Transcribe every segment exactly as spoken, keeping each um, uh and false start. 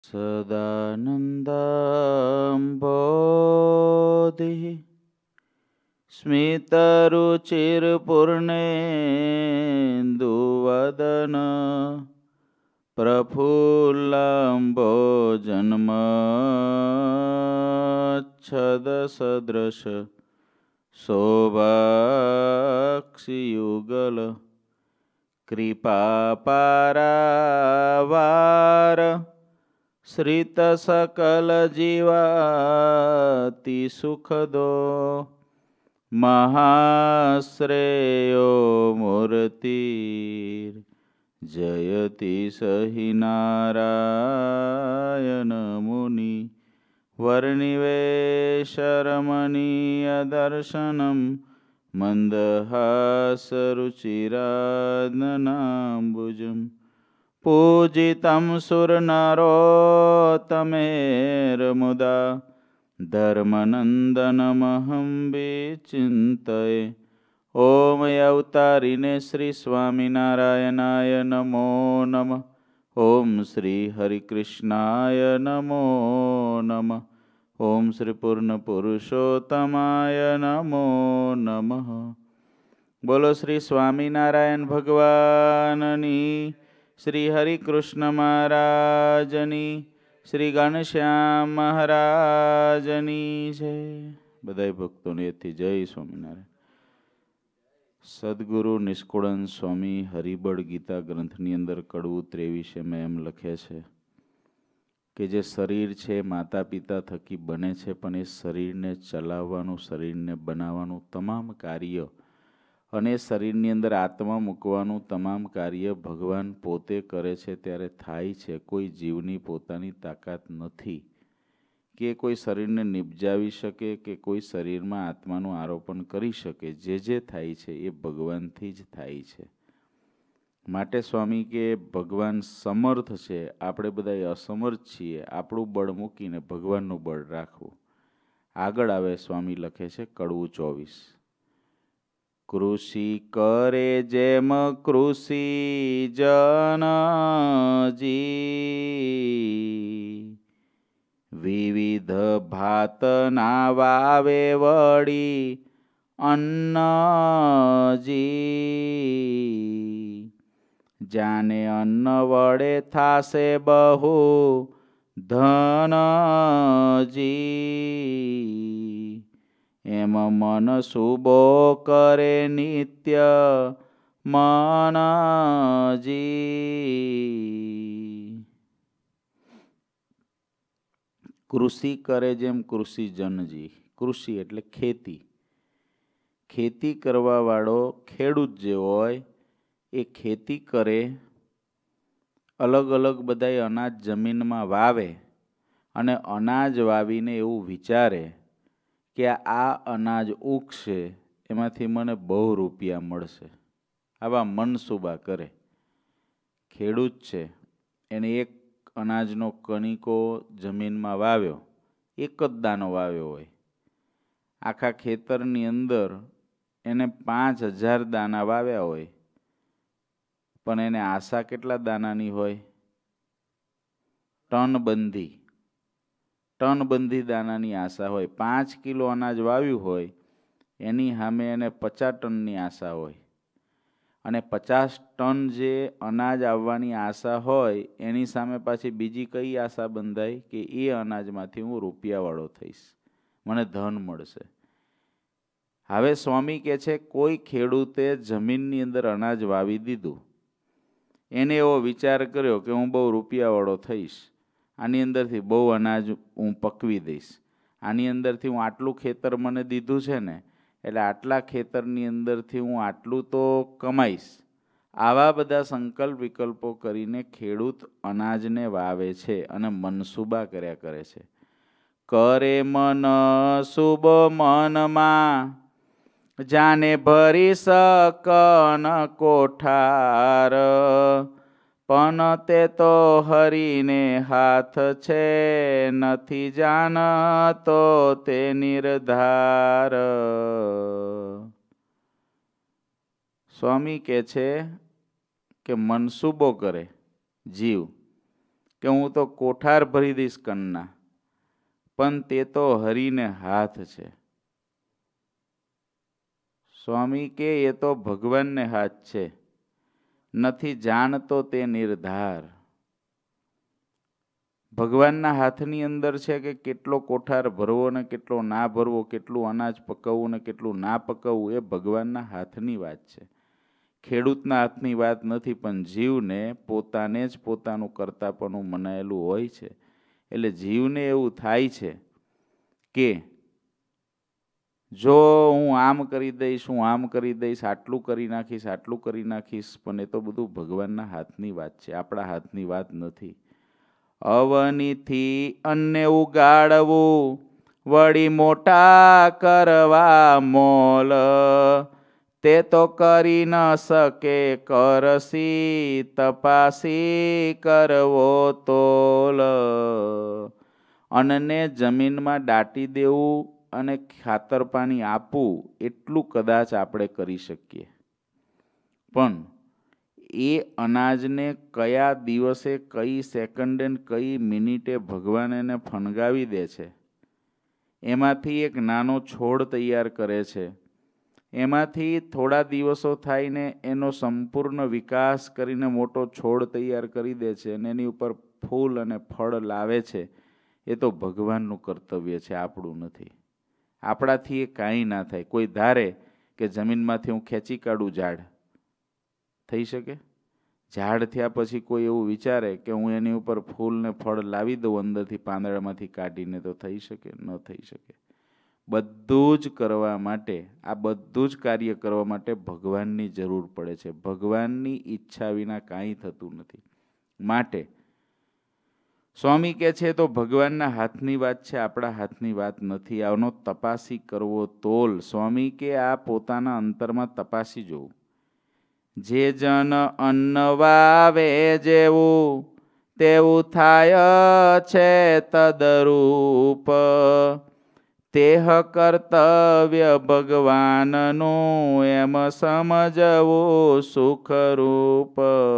सदानन्दाम्भोधिः स्मितरुचिर्पूर्णेन्दुवदन प्रफुल्लाम्भोजन्मच्छदसदृश शोभाक्षियुगल कृपापारावार श्रितसकलजीवाति सुखदो महाश्रेयो मूर्तिर् जयति सहि नारायण मुनि वर्णिवेशरमणीयदर्शनं मन्दहासरुचिराननाम्बुजं पूजितं सुरनरोत्तमेर्मुदा धर्मनन्दनमहं विचिन्तये। ओम अवतारिणे श्री स्वामिनारायणाय नमो नमः। ओम श्री हरिकृष्णाय नमो नमः। ओम श्री पूर्ण पुरुषोत्तमाय नमो नमः। बोलो श्री स्वामिनारायण भगवाननी, श्री हरिकृष्ण महाराजनी, श्री घनश्याम महाराजनी जय। बधाई भक्तों ने जय स्वामिनारायण। सद्गुरु निष्कुळन स्वामी हरिबळ गीता ग्रंथनी अंदर कड़वू त्रेवीसे में एम लखे छे कि जे शरीर छे माता पिता थकी बने छे, पण ए शरीरने चलाववानुं, शरीरने बनाववानुं तमाम कार्य अने शरीरनी अंदर आत्मा मूकवानुं तमाम कार्य भगवान पोते करे छे त्यारे थाय छे। कोई जीवनी पोतानी ताकात नथी कि कोई शरीर ने निपजावी शके के कोई शरीर में आत्मानुं आरोपण करी शके। जे जे थाय छे ए भगवानथी ज थाय छे। माटे स्वामी के भगवान समर्थ छे, आपणे बधाय असमर्थ छीए। आपणुं बळ मूकीने भगवाननुं बळ राखवुं। आगळ आवे स्वामी लखे छे कड़वू चौवीस। कृषि करे जेम कृषि जनजी, विविध भात ना वावे वड़ी अन्नजी। जाने अन्न वड़े थासे बहु धनजी, एम मन शुभो करे नित्य मनजी। कृषि करे जेम कृषि जनजी। कृषि एटले खेती। खेती करवा वाळो खेडूत जे होय ए खेती करे, अलग अलग बधाय अनाज जमीन में वावे अने अनाज वावीने एवुं विचारे कि आ अनाज उगशे एमांथी मने बहु रूपिया मळशे। आवा मनसूबा करे। खेडूत छे एने एक अनाजनो कणीको जमीन में वाव्यो, एक ज दानो वाव्यो होय। आखा खेतरनी अंदर एने पांच हजार दाना वाव्या होय, पण एने आशा केटला दानानी होय? टनबंधी टनबंधी दानानी आशा होय। पांच किलो अनाज वाव्યું होय एनी सामे एने पचास टननी आशा होय। अने पचास टन जे अनाज आववानी आशा होय एनी सामे पाછી बीजी कई आशा बंधाय कि ए अनाजमांथी हूँ रूपियावाळो थईश, मने धन मळशे। हवे स्वामी कहे छे कोई खेडूते जमीननी अंदर अनाज वावी दीधुं, एने एवो विचार कर्यो कि हूँ बहु रूपियावाळो थईश, आनी अंदरथी बहु अनाज हूँ पकवी दईश, आनी अंदरथी हूँ आटलुं खेतर मने दीधुं छे ने एटले आटला खेतरनी अंदरथी हूँ आटलुं तो कमाईश। आवा बधा संकल्प विकल्पो करीने खेडूत अनाजने वावे छे अने मनसूबा कर्या करे छे। करे मन शुभ मनमा, जाने भरी सकन कोठार, पण ते तो हरीने हाथ छे, नथी जानतो ते निर्धार। स्वामी कहे छे के मनसूबो करे जीव કે હું તો કોઠાર ભરી દઈશ કણના, પણ તે તો હરીને હાથ છે. સ્વામી કે એ તો ભગવાનને હાથ છે, નથી જાણતો તે નિર્ધાર. ભગવાનના હાથની અંદર છે કે કેટલો કોઠાર ભરવો ને કેટલો ના ભરવો, કેટલું અનાજ પકવવું ને કેટલું ના પકવવું, એ ભગવાનના હાથની વાત છે. ખેડૂતના હાથની વાત નથી, પણ જીવને પોતાને જ પોતાનું કર્તાપણું મનાયેલું હોય છે. એટલે જીવને એવું થાય છે કે જો હું આમ કરી દઈશ, હું આમ કરી દઈશ, આટલું કરી નાખીશ, આટલું કરી નાખીશ, પણ એ તો બધું ભગવાનના હાથની વાત છે, આપણા હાથની વાત નથી. અવનીથી અન્ને ઉગાડવું, વળી મોટા કરવા મોલ, તે તો કરી ન શકે કરસી, તપાસી કરવો તોલ. અન્નને જમીનમાં દાટી દેવું અને ખાતર પાણી આપવું એટલું કદાચ આપણે કરી શકીએ, પણ એ અનાજને કયા દિવસે, કઈ સેકન્ડે, કઈ મિનિટે ભગવાન એને ફણગાવી દે છે, એમાંથી એક નાનો છોડ તૈયાર કરે છે, એમાંથી થોડા દિવસો થઈને એનો સંપૂર્ણ વિકાસ કરીને મોટો છોડ તૈયાર કરી દે છે અને એની ઉપર ફૂલ અને ફળ લાવે છે. એ તો ભગવાનનું કર્તવ્ય છે, આપણું નથી. આપણાથી એ કાંઈ ના થાય. કોઈ ધારે કે જમીનમાંથી હું ખેંચી કાઢું ઝાડ, થઈ શકે? ઝાડ થયા પછી કોઈ એવું વિચારે કે હું એની ઉપર ફૂલ ને ફળ લાવી દઉં અંદરથી પાંદડામાંથી કાઢીને, તો થઈ શકે? ન થઈ શકે. બધું જ કરવા માટે, આ બધું જ કાર્ય કરવા માટે ભગવાનની જરૂર પડે છે. ભગવાનની ઈચ્છા વિના કાંઈ થતું નથી. માટે સ્વામી કહે છે તો ભગવાનના હાથની વાત છે, આપણા હાથની વાત નથી. આનો તપાસી કરવો તોલ. સ્વામી કે આ પોતાના અંતરમાં તપાસી જોવું. જે જન અન્ન વાવે જેવું, તેવું થાય છે તદરૂપ, તેહ કર્તવ્ય ભગવાનનું, એમ સમજવું સુખરૂપ.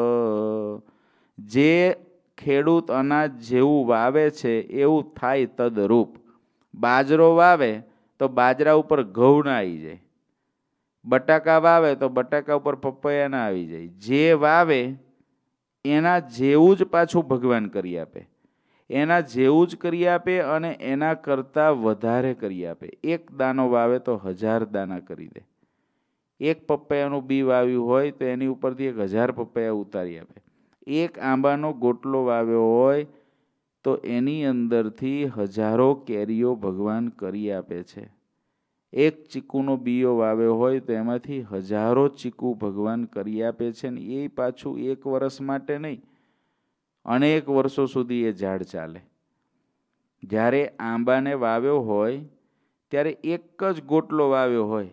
જે ખેડૂત અનાજ જેવું વાવે છે એવું થાય તદરૂપ. બાજરો વાવે તો બાજરા ઉપર ઘઉં ના આવી જાય, બટાકા વાવે તો બટાકા ઉપર પપૈયા ના આવી જાય. જે વાવે એના જેવું જ પાછું ભગવાન કરી આપે, એના જેવું જ કરી આપે અને એના કરતાં વધારે કરી આપે. એક દાનો વાવે તો હજાર દાના કરી દે. એક પપૈયાનું બી વાવ્યું હોય તો એની ઉપરથી એક હજાર પપૈયા ઉતારી આપે. એક આંબાનો ગોટલો વાવ્યો હોય તો એની અંદરથી હજારો કેરીઓ ભગવાન કરી આપે છે. એક ચીકુનો બીયો વાવ્યો હોય તો એમાંથી હજારો ચીકુ ભગવાન કરી આપે છે, ને એ પાછું એક વર્ષ માટે નહીં, અનેક વર્ષો સુધી એ ઝાડ ચાલે. જ્યારે આંબાને વાવ્યો હોય ત્યારે એક જ ગોટલો વાવ્યો હોય,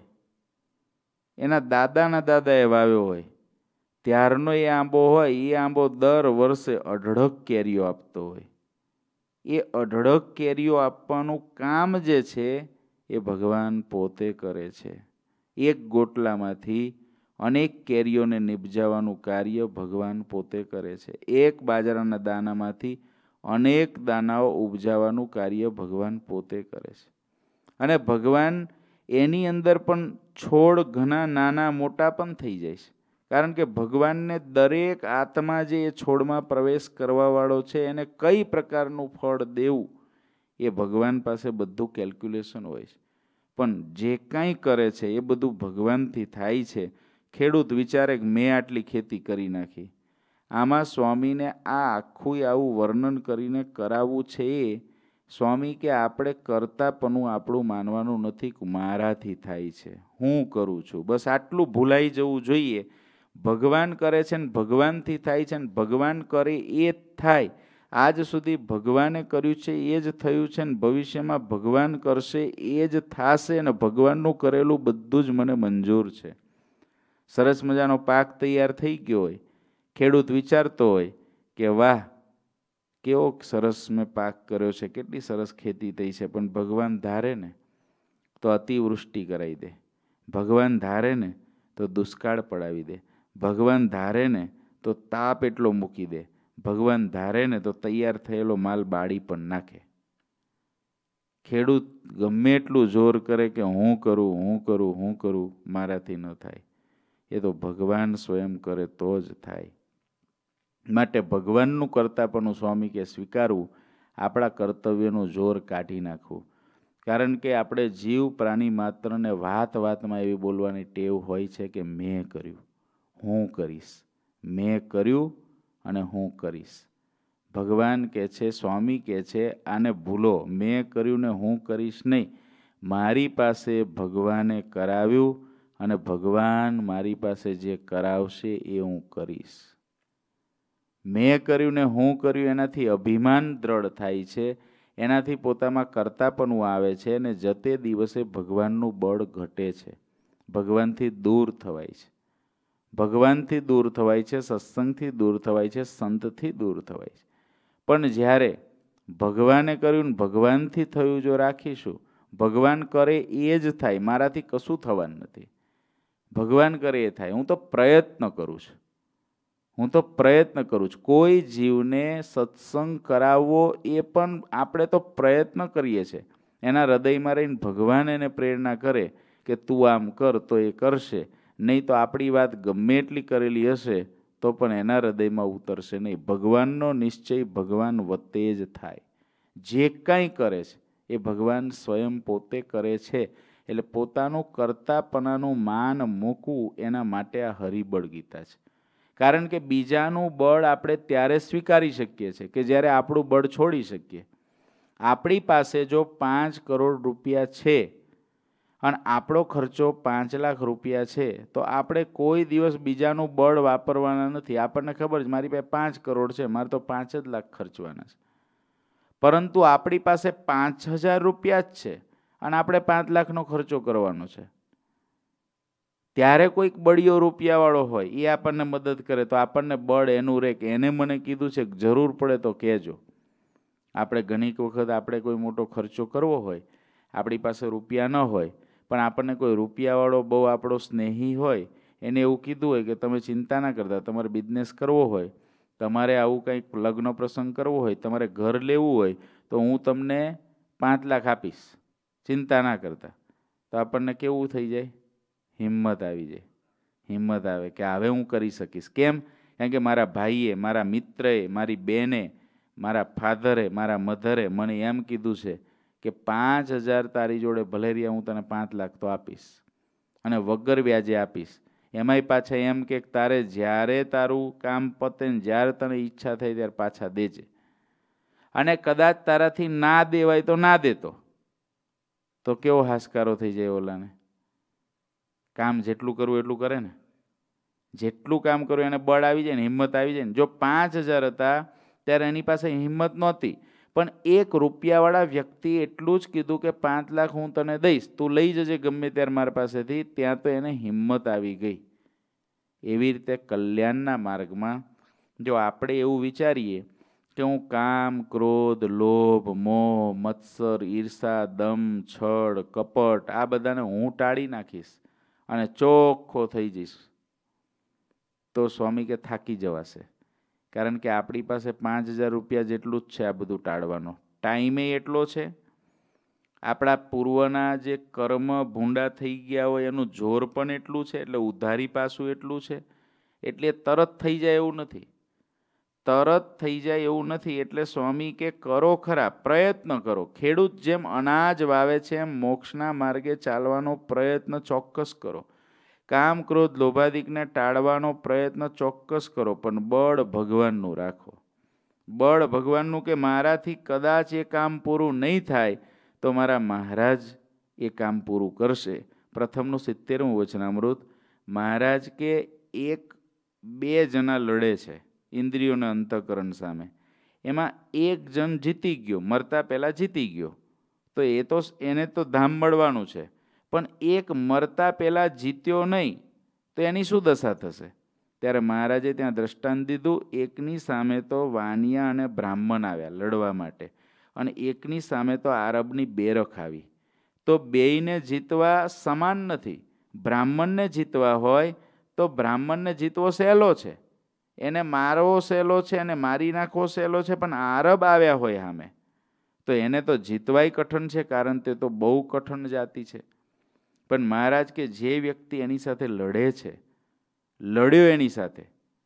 એના દાદાના દાદાએ વાવ્યો હોય, ત્યારનો એ આંબો હોય, એ આંબો દર વર્ષે અઢળક કેરીઓ આપતો હોય. એ અઢળક કેરીઓ આપવાનું કામ જે છે એ ભગવાન પોતે કરે છે. એક ગોટલામાંથી અનેક કેરીઓને નિપજાવવાનું કાર્ય ભગવાન પોતે કરે છે. એક બાજરાના દાનામાંથી અનેક દાનાઓ ઉપજાવવાનું કાર્ય ભગવાન પોતે કરે છે. અને ભગવાન એની અંદર પણ છોડ ઘણા નાના મોટા પણ થઈ જાય છે, કારણ કે ભગવાનને દરેક આત્મા જે એ છોડમાં પ્રવેશ કરવાવાળો છે એને કઈ પ્રકારનું ફળ દેવું એ ભગવાન પાસે બધું કેલ્ક્યુલેશન હોય છે. પણ જે કાંઈ કરે છે એ બધું ભગવાનથી થાય છે. ખેડૂત વિચારે કે મેં આટલી ખેતી કરી નાખી. આમાં સ્વામીને આ આખું આવું વર્ણન કરીને કરાવવું છે એ સ્વામી કે આપણે કરતાપણું આપણું માનવાનું નથી કે મારાથી થાય છે, હું કરું છું, બસ આટલું ભૂલાઈ જવું જોઈએ. ભગવાન કરે છે ને ભગવાનથી થાય છે, ને ભગવાન કરે એ જ થાય. આજ સુધી ભગવાને કર્યું છે એ જ થયું છે, ને ભવિષ્યમાં ભગવાન કરશે એ જ થશે, ને ભગવાનનું કરેલું બધું જ મને મંજૂર છે. સરસ મજાનો પાક તૈયાર થઈ ગયો હોય, ખેડૂત વિચારતો હોય કે વાહ, કેવો સરસ મેં પાક કર્યો છે, કેટલી સરસ ખેતી થઈ છે. પણ ભગવાન ધારે ને તો અતિવૃષ્ટિ કરાવી દે, ભગવાન ધારે ને તો દુષ્કાળ પડાવી દે, ભગવાન ધારે ને તો તાપ એટલો મૂકી દે, ભગવાન ધારે ને તો તૈયાર થયેલો માલ બાળી પણ નાખે. ખેડૂત ગમે એટલું જોર કરે કે હું કરું હું કરું હું કરું મારાથી ન થાય, એ તો ભગવાન સ્વયં કરે તો જ થાય. માટે ભગવાનનું કરતાપણું સ્વામી કે સ્વીકારવું, આપણા કર્તવ્યનું જોર કાઢી નાખવું. કારણ કે આપણે જીવ પ્રાણી માત્રને વાત વાતમાં એવી બોલવાની ટેવ હોય છે કે મેં કર્યું, હું કરીશ, મેં કર્યું અને હું કરીશ. ભગવાન કહે છે, સ્વામી કહે છે, આને ભૂલો. મેં કર્યું ને હું કરીશ નહીં. મારી પાસે ભગવાને કરાવ્યું અને ભગવાન મારી પાસે જે કરાવશે એ હું કરીશ. મેં કર્યું ને હું કર્યું એનાથી અભિમાન દ્રઢ થાય છે, એનાથી પોતામાં કરતાપણું આવે છે અને જતે દિવસે ભગવાનનું બળ ઘટે છે, ભગવાનથી દૂર થવાય છે. ભગવાનથી દૂર થવાય છે, સત્સંગથી દૂર થવાય છે, સંતથી દૂર થવાય છે. પણ જ્યારે ભગવાને કર્યું ને ભગવાનથી થયું જો રાખીશું, ભગવાન કરે એ જ થાય, મારાથી કશું થવાનું નથી. ભગવાન કરે એ થાય. હું તો પ્રયત્ન કરું છું, હું તો પ્રયત્ન કરું છું. કોઈ જીવને સત્સંગ કરાવવો એ પણ આપણે તો પ્રયત્ન કરીએ છીએ. એના હૃદયમાં રહીને ભગવાન એને પ્રેરણા કરે કે તું આમ કર તો એ કરશે, નહીં તો આપણી વાત ગમે એટલી કરેલી હશે તો પણ એના હૃદયમાં ઉતરશે નહીં. ભગવાનનો નિશ્ચય ભગવાન વતે જ થાય. જે કાંઈ કરે છે એ ભગવાન સ્વયં પોતે કરે છે. એટલે પોતાનું કરતાપણાનું માન મૂકવું, એના માટે આ હરિબળ ગીતા છે. કારણ કે બીજાનું બળ આપણે ત્યારે સ્વીકારી શકીએ છીએ કે જ્યારે આપણું બળ છોડી શકીએ. આપણી પાસે જો પાંચ કરોડ રૂપિયા છે અને આપણો ખર્ચો પાંચ લાખ રૂપિયા છે તો આપણે કોઈ દિવસ બીજાનું બળ વાપરવાના નથી. આપણને ખબર છે મારી પાસે પાંચ કરોડ છે, મારે તો પાંચ જ લાખ ખર્ચવાના છે. પરંતુ આપણી પાસે પાંચ હજાર રૂપિયા જ છે અને આપણે પાંચ લાખનો ખર્ચો કરવાનો છે. ત્યારે કોઈક બળિયો રૂપિયાવાળો હોય એ આપણને મદદ કરે તો આપણને બળ એનું રહે કે એને મને કીધું છે, જરૂર પડે તો કહેજો. આપણે ઘણી વખત આપણે કોઈ મોટો ખર્ચો કરવો હોય, આપણી પાસે રૂપિયા ન હોય, પણ આપણને કોઈ રૂપિયાવાળો બહુ આપણો સ્નેહી હોય, એને એવું કીધું હોય કે તમે ચિંતા ના કરતા, તમારે બિઝનેસ કરવો હોય, તમારે આવું કંઈક લગ્ન પ્રસંગ કરવો હોય, તમારે ઘર લેવું હોય તો હું તમને પાંચ લાખ આપીશ, ચિંતા ના કરતા. તો આપણને કેવું થઈ જાય? હિંમત આવી જાય. હિંમત આવે કે હવે હું કરી શકીશ. કેમ? કારણ કે મારા ભાઈએ, મારા મિત્રએ, મારી બેને, મારા ફાધરે, મારા મધરે મને એમ કીધું છે કે પાંચ હજાર તારી જોડે ભલે રહ્યા, હું તને પાંચ લાખ તો આપીશ અને વગર વ્યાજે આપીશ. એમાંય પાછા એમ કે તારે જ્યારે તારું કામ પતે ને જ્યારે તને ઈચ્છા થાય ત્યારે પાછા દેજે. અને કદાચ તારાથી ના દેવાય તો ના દેતો તો કેવો હાશકારો થઈ જાય ઓલાને. કામ જેટલું કરવું એટલું કરે ને, જેટલું કામ કરવું એને બળ આવી જાય ને, હિંમત આવી જાય ને. જો પાંચ હજાર હતા ત્યારે એની પાસે હિંમત નહોતી, પણ એક રૂપિયાવાળા વ્યક્તિ એટલું જ કીધું કે પાંચ લાખ હું તને દઈશ, તું લઈ જજે ગમે ત્યારે મારા પાસેથી, ત્યાં તો એને હિંમત આવી ગઈ. એવી રીતે કલ્યાણના માર્ગમાં જો આપણે એવું વિચારીએ કે હું કામ, ક્રોધ, લોભ, મોહ, મત્સર, ઈર્ષા, દમ, છળ, કપટ આ બધાને હું ટાળી નાખીશ અને ચોખ્ખો થઈ જઈશ, તો સ્વામી કે થાકી જવાશે. કારણ કે આપણી પાસે પાંચ હજાર રૂપિયા જેટલું જ છે આ બધું ટાળવાનો. ટાઈમે એટલો છે, આપણા પૂર્વના જે કર્મ ભૂંડા થઈ ગયા હોય એનું જોર પણ એટલું છે, એટલે ઉધારી પાછું એટલું છે. એટલે તરત થઈ જાય એવું નથી, તરત થઈ જાય એવું નથી. એટલે સ્વામી કે કરો ખરા, પ્રયત્ન કરો. ખેડૂત જેમ અનાજ વાવે છે એમ મોક્ષના માર્ગે ચાલવાનો પ્રયત્ન ચોક્કસ કરો. કામ, ક્રોધ, લોભાદિકને ટાળવાનો પ્રયત્ન ચોક્કસ કરો, પણ બળ ભગવાનનું રાખો. બળ ભગવાનનું કે મારાથી કદાચ એ કામ પૂરું નહીં થાય તો મારા મહારાજ એ કામ પૂરું કરશે. પ્રથમનું સિત્તેરમું વચનામૃત. મહારાજ કે એક બે જણા લડે છે ઇન્દ્રિયોના અંતઃકરણ સામે. એમાં એક જણ જીતી ગયો, મરતા પહેલાં જીતી ગયો, તો એ તો એને તો ધામ મળવાનું છે. પણ એક મરતા પહેલાં જીત્યો નહીં તો એની શું દશા થશે? ત્યારે મહારાજે ત્યાં દ્રષ્ટાંત દીધું. એકની સામે તો વાનિયા અને બ્રાહ્મણ આવ્યા લડવા માટે, અને એકની સામે તો આરબની બેરખ આવી. તો બેયને જીતવા સમાન નથી. બ્રાહ્મણને જીતવા હોય તો બ્રાહ્મણને જીતવો સહેલો છે, એને મારવો સહેલો છે, એને મારી નાખવો સહેલો છે, પણ આરબ આવ્યા હોય સામે તો એને તો જીતવાય કઠણ છે, કારણ તે તો બહુ કઠણ જાતિ છે. પણ મહારાજ કે જે વ્યક્તિ એની સાથે લડે છે, લડ્યો એની સાથે,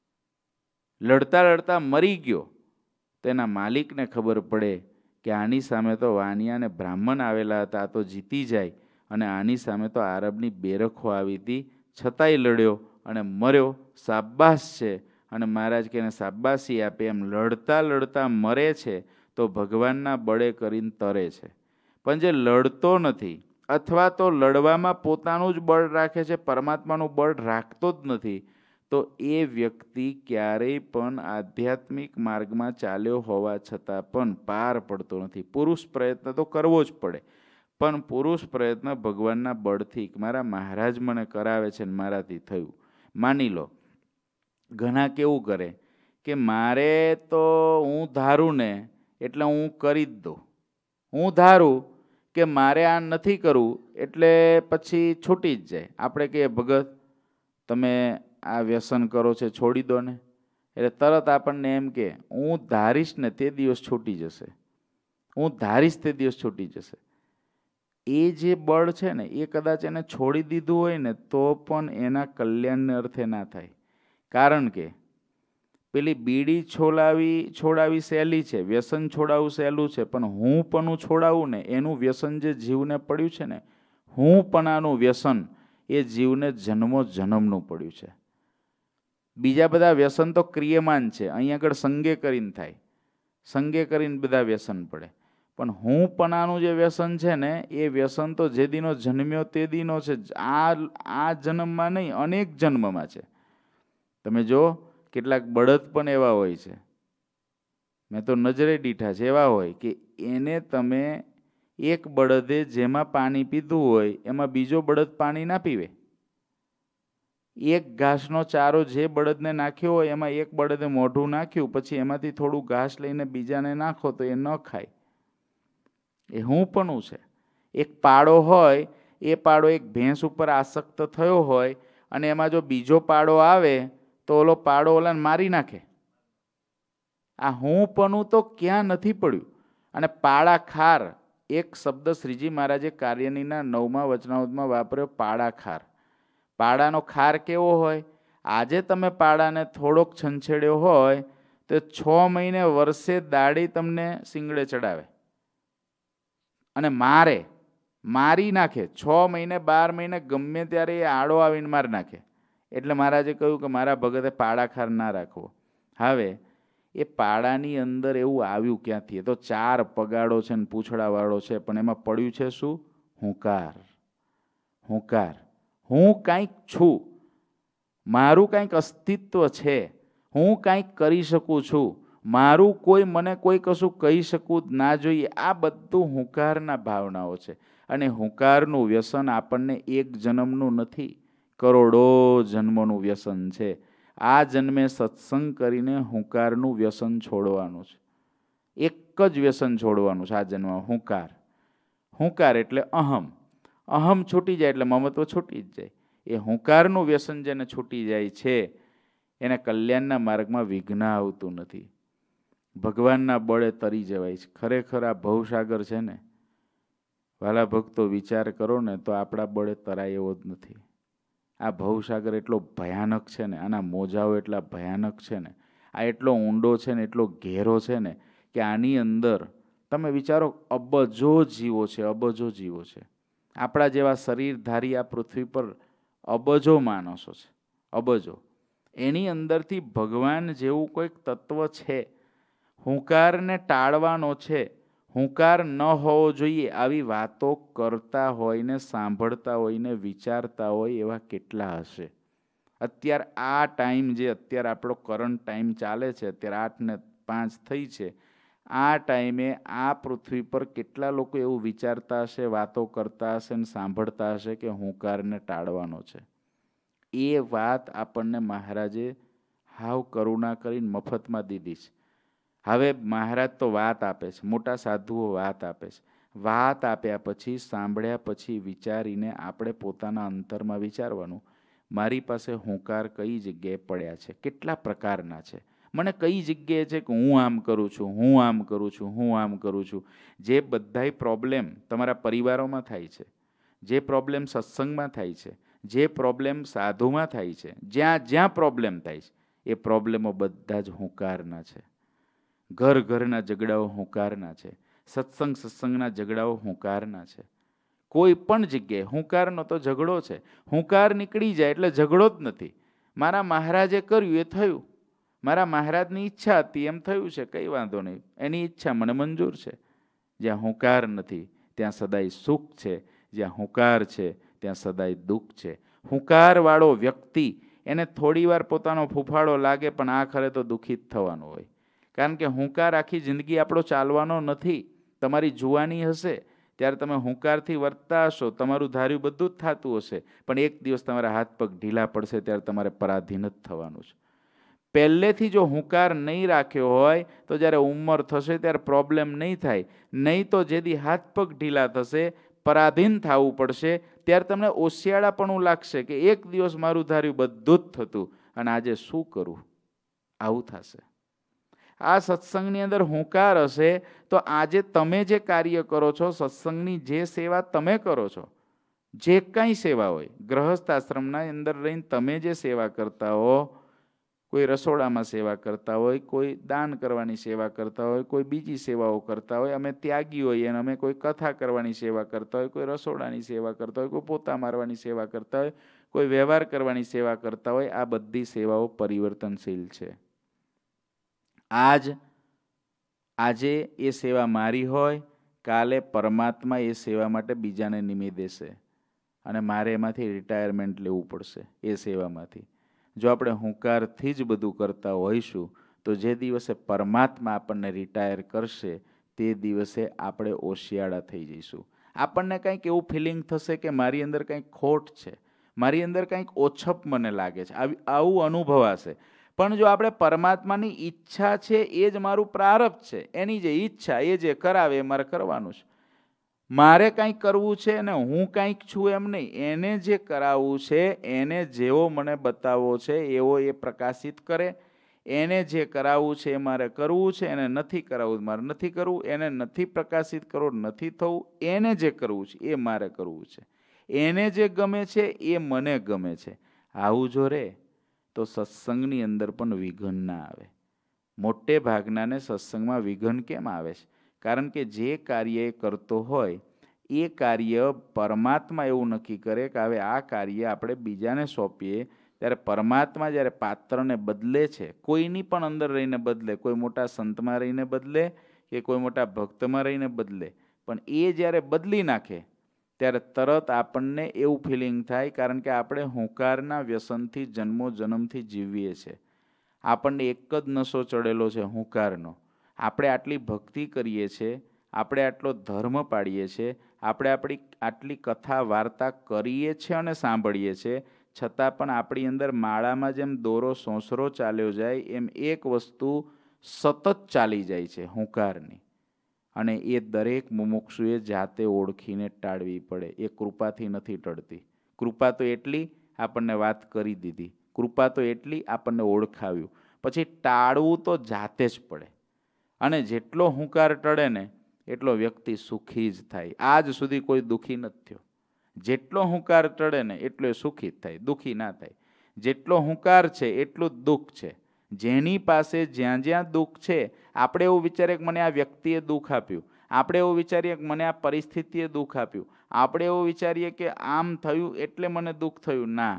લડતા લડતા મરી ગયો, તો એના માલિકને ખબર પડે કે આની સામે તો વાણિયા અને બ્રાહ્મણ આવેલા હતા, આ તો જીતી જાય, અને આની સામે તો આરબની બેરખો આવી હતી, છતાંય લડ્યો અને મર્યો, શાબાશ છે. અને મહારાજ કે એને શાબાશી આપે. એમ લડતા લડતા મરે છે તો ભગવાનના બળે કરીને તરે છે. પણ જે લડતો નથી અથવા તો લડવામાં પોતાનું જ બળ રાખે છે, પરમાત્માનું બળ રાખતો જ નથી, તો એ વ્યક્તિ ક્યારેય પણ આધ્યાત્મિક માર્ગમાં ચાલ્યો હોવા છતાં પણ પાર પડતો નથી. પુરુષ પ્રયત્ન તો કરવો જ પડે, પણ પુરુષ પ્રયત્ન ભગવાનના બળથી, મારા મહારાજ મને કરાવે છે ને મારાથી થયું. માની લો ઘણા કેવું કરે કે મારે તો હું ધારું ને એટલે હું કરી જ દઉં, હું ધારું કે મારે આ નથી કરવું એટલે પછી છૂટી જ જાય. આપણે કહીએ ભગત તમે આ વ્યસન કરો છે છોડી દો ને, એટલે તરત આપણને એમ કે હું ધારીશ ને તે દિવસ છૂટી જશે, હું ધારીશ તે દિવસ છૂટી જશે. એ જે બળ છે ને એ કદાચ એને છોડી દીધું હોય ને તો પણ એના કલ્યાણને અર્થે ના થાય. કારણ કે પેલી બીડી છોડાવી છોડાવી સહેલી છે, વ્યસન છોડાવવું સહેલું છે, પણ હું પણ છોડાવું ને એનું વ્યસન જે જીવને પડ્યું છે ને, હું પણાનું વ્યસન એ જીવને જન્મો જન્મનું પડ્યું છે. બીજા બધા વ્યસન તો ક્રિયમાન છે, અહીં આગળ સંગે કરીને થાય, સંગે કરીને બધા વ્યસન પડે. પણ હું પણાનું જે વ્યસન છે ને એ વ્યસન તો જે દીનો જન્મ્યો તે દીનો છે, આ આ જન્મમાં નહીં, અનેક જન્મમાં છે. તમે જો કેટલાક બળદ પણ એવા હોય છે, મેં તો નજરે દીઠા છે, એવા હોય કે એને તમે એક બળદે જેમાં પાણી પીધું હોય એમાં બીજો બળદ પાણી ના પીવે. એક ઘાસનો ચારો જે બળદને નાખ્યો હોય એમાં એક બળદે મોઢું નાખ્યું, પછી એમાંથી થોડું ઘાસ લઈને બીજાને નાખો તો એ ન ખાય. એ હું પણ છે. એક પાડો હોય, એ પાડો એક ભેંસ ઉપર આસક્ત થયો હોય અને એમાં જો બીજો પાડો આવે તો ઓલો પાડો ઓલાને મારી નાખે. આ હું પણ તો ક્યાં નથી પડ્યું. અને પાડા ખાર એક શબ્દ શ્રીજી મહારાજે કાર્યનીના નવમા વચનામૃતમાં વાપર્યો, પાડા ખાર. પાડાનો ખાર કેવો હોય? આજે તમે પાડાને થોડોક છંછેડ્યો હોય તો છ મહિને વર્ષે દાડી તમને શિંગડે ચડાવે અને મારે મારી નાખે. છ મહિને બાર મહિને ગમે ત્યારે એ આડો આવીને મારી નાખે. એટલે મહારાજે કહ્યું કે મારા ભગતે પાડા ખાર ના રાખવો. હવે એ પાડાની અંદર એવું આવ્યું ક્યાંથી? એ તો ચાર પગાડો છે ને પૂંછડાવાળો છે, પણ એમાં પડ્યું છે શું? હુંકાર. હુંકાર. હું કાંઈક છું, મારું કાંઈક અસ્તિત્વ છે, હું કાંઈક કરી શકું છું, મારું કોઈ મને કોઈ કશું કહી શકવું જ ના જોઈએ. આ બધું હુંકારના ભાવનાઓ છે. અને હુંકારનું વ્યસન આપણને એક જન્મનું નથી, કરોડો જન્મોનું વ્યસન છે. આ જન્મે સત્સંગ કરીને હુંકારનું વ્યસન છોડવાનું છે. એક જ વ્યસન છોડવાનું છે આ જન્મમાં, હુંકાર. હુંકાર એટલે અહમ. અહમ છૂટી જાય એટલે મમત્વ છૂટી જ જાય. એ હુંકારનું વ્યસન જેને છૂટી જાય છે એને કલ્યાણના માર્ગમાં વિઘ્ન આવતું નથી, ભગવાનના બળે તરી જવાય છે. ખરેખર આ ભવસાગર છે ને વાલા ભક્તો, વિચાર કરો ને તો આપણા બળે તરાય એવો જ નથી. આ ભવસાગર એટલો ભયાનક છે ને, આના મોજાઓ એટલા ભયાનક છે ને, આ એટલો ઊંડો છે ને, એટલો ઘેરો છે ને કે આની અંદર તમે વિચારો અબજો જીવો છે, અબજો જીવો છે. આપણા જેવા શરીરધારી આ પૃથ્વી પર અબજો માણસો છે, અબજો. એની અંદરથી ભગવાન જેવું કોઈક તત્વ છે. હુંકારને ટાળવાનો છે, હુંકાર ન હોવો જોઈએ, આવી વાતો કરતા હોય ને સાંભળતા હોય ને વિચારતા હોય એવા કેટલા હશે. અત્યારે આ ટાઈમ જે અત્યારે આપણો કરંટ ટાઈમ ચાલે છે, અત્યારે આઠ ને પાંચ થઈ છે, આ ટાઈમે આ પૃથ્વી પર કેટલા લોકો એવું વિચારતા હશે, વાતો કરતા હશે ને સાંભળતા હશે કે હુંકારને ટાળવાનો છે. એ વાત આપણને મહારાજે હાવ કરુણા કરીને મફતમાં દીધી છે. હવે મહારાજ તો વાત આપે છે, મોટા સાધુઓ વાત આપે છે. વાત આપ્યા પછી, સાંભળ્યા પછી વિચારીને આપણે પોતાના અંતરમાં વિચારવાનું, મારી પાસે હુંકાર કઈ જગ્યાએ પડ્યા છે, કેટલા પ્રકારના છે, મને કઈ જગ્યાએ છે કે હું આમ કરું છું, હું આમ કરું છું, હું આમ કરું છું. જે બધાય પ્રોબ્લેમ તમારા પરિવારોમાં થાય છે, જે પ્રોબ્લેમ સત્સંગમાં થાય છે, જે પ્રોબ્લેમ સાધુમાં થાય છે, જ્યાં જ્યાં પ્રોબ્લેમ થાય છે, એ પ્રોબ્લેમો બધા જ હુંકારના છે. ઘર ઘરના ઝઘડાઓ હુંકારના છે, સત્સંગ સત્સંગના ઝઘડાઓ હુંકારના છે. કોઈ પણ જગ્યાએ હુંકારનો તો ઝઘડો છે. હુંકાર નીકળી જાય એટલે ઝઘડો જ નથી. મારા મહારાજે કર્યું એ થયું, મારા મહારાજની ઈચ્છા હતી એમ થયું છે, કંઈ વાંધો નહીં, એની ઈચ્છા મને મંજૂર છે. જ્યાં હુંકાર નથી ત્યાં સદાય સુખ છે, જ્યાં હુંકાર છે ત્યાં સદાય દુઃખ છે. હુંકારવાળો વ્યક્તિ એને થોડી વાર પોતાનો ફૂફાડો લાગે પણ આખરે તો દુઃખી જ થવાનું હોય. કારણ કે હુંકાર આખી જિંદગી આપણો ચાલવાનો નથી. તમારી જુવાની હશે ત્યારે તમે હુંકારથી વર્તતા હશો, તમારું ધાર્યું બધું જ થતું હશે, પણ એક દિવસ તમારા હાથ પગ ઢીલા પડશે ત્યારે તમારે પરાધીન જ થવાનું છે. પહેલેથી જો હુંકાર નહીં રાખ્યો હોય તો જ્યારે ઉંમર થશે ત્યારે પ્રોબ્લેમ નહીં થાય, નહીં તો જેથી હાથ પગ ઢીલા થશે, પરાધીન થવું પડશે, ત્યારે તમને ઓશિયાળાપણું લાગશે કે એક દિવસ મારું ધાર્યું બધું જ થતું અને આજે શું કરું, આવું થશે. આ સત્સંગની અંદર હુંકાર હશે તો આજે તમે જે કાર્ય કરો છો, સત્સંગની જે સેવા તમે કરો છો, જે કંઈ સેવા હોય, ગ્રહસ્થ આશ્રમના અંદર રહીને તમે જે સેવા કરતા હો, કોઈ રસોડામાં સેવા કરતા હોય, કોઈ દાન કરવાની સેવા કરતા હોય, કોઈ બીજી સેવાઓ કરતા હોય, અમે ત્યાગી હોઈએ અને અમે કોઈ કથા કરવાની સેવા કરતા હોય, કોઈ રસોડાની સેવા કરતા હોય, કોઈ પોતા મારવાની સેવા કરતા હોય, કોઈ વ્યવહાર કરવાની સેવા કરતા હોય, આ બધી સેવાઓ પરિવર્તનશીલ છે. આજ આજે એ સેવા મારી હોય, કાલે પરમાત્મા એ સેવા માટે બીજાને નિમિત્ત દેશે અને મારે એમાંથી રિટાયરમેન્ટ લેવું પડશે એ સેવામાંથી. જો આપણે હુંકારથી જ બધું કરતા હોઈશું તો જે દિવસે પરમાત્મા આપણને રિટાયર કરશે તે દિવસે આપણે ઓશિયાળા થઈ જઈશું. આપણને કંઈક એવું ફિલિંગ થશે કે મારી અંદર કંઈક ખોટ છે, મારી અંદર કંઈક ઓછપ મને લાગે છે, આવી આવું અનુભવાશે. પણ જો આપણે પરમાત્માની ઈચ્છા છે એ જ મારું પ્રારબ્ધ છે, એની જે ઈચ્છા એ જે કરાવે એ મારે કરવાનું છે. મારે કંઈક કરવું છે ને હું કંઈક છું એમ નહીં, એને જે કરાવવું છે, એને જેવો મને બતાવવો છે એવો એ પ્રકાશિત કરે. એને જે કરાવવું છે એ મારે કરવું છે, એને નથી કરાવવું મારે નથી કરવું, એને નથી પ્રકાશિત કરવું નથી થવું, એને જે કરવું છે એ મારે કરવું છે. એને જે ગમે છે એ મને ગમે છે. આવું જો રે તો સત્સંગની અંદર પણ વિઘન ના આવે. મોટે ભાગનાને સત્સંગમાં વિઘન કેમ આવે છે? કારણ કે જે કાર્ય એ કરતો હોય એ કાર્ય પરમાત્મા એવું નક્કી કરે કે હવે આ કાર્ય આપણે બીજાને સોંપીએ, ત્યારે પરમાત્મા જ્યારે પાત્રને બદલે છે, કોઈની પણ અંદર રહીને બદલે, કોઈ મોટા સંતમાં રહીને બદલે કે કોઈ મોટા ભક્તમાં રહીને બદલે, પણ એ જ્યારે બદલી નાખે ત્યારે તરત આપણને એવું ફિલિંગ થાય, કારણ કે આપણે હુંકારના વ્યસનથી જન્મો જન્મથી જીવીએ છીએ. આપણને એક જ નશો ચડેલો છે હુંકારનો. આપણે આટલી ભક્તિ કરીએ છીએ, આપણે આટલો ધર્મ પાડીએ છીએ, આપણે આપણી આટલી કથા વાર્તા કરીએ છીએ અને સાંભળીએ છીએ, છતાં પણ આપણી અંદર માળામાં જેમ દોરો સોંસરો ચાલ્યો જાય એમ એક વસ્તુ સતત ચાલી જાય છે હુંકારની. અને એ દરેક મુમુક્ષુએ જાતે ઓળખીને ટાળવી પડે. એ કૃપાથી નથી ટળતી. કૃપા તો એટલી આપણને વાત કરી દીધી, કૃપા તો એટલી આપણને ઓળખાવ્યું, પછી ટાળવું તો જાતે જ પડે. અને જેટલો હુંકાર ટળે ને એટલો વ્યક્તિ સુખી જ થાય. આજ સુધી કોઈ દુઃખી નથી થયો. જેટલો હુંકાર ટળે ને એટલો એ સુખી જ થાય, દુઃખી ના થાય. જેટલો હુંકાર છે એટલું જ દુઃખ છે. જેની પાસે જ્યાં જ્યાં દુઃખ છે, આપણે એવું વિચારીએ કે મને આ વ્યક્તિએ દુઃખ આપ્યું, આપણે એવું વિચારીએ કે મને આ પરિસ્થિતિએ દુઃખ આપ્યું, આપણે એવું વિચારીએ કે આમ થયું એટલે મને દુઃખ થયું. ના,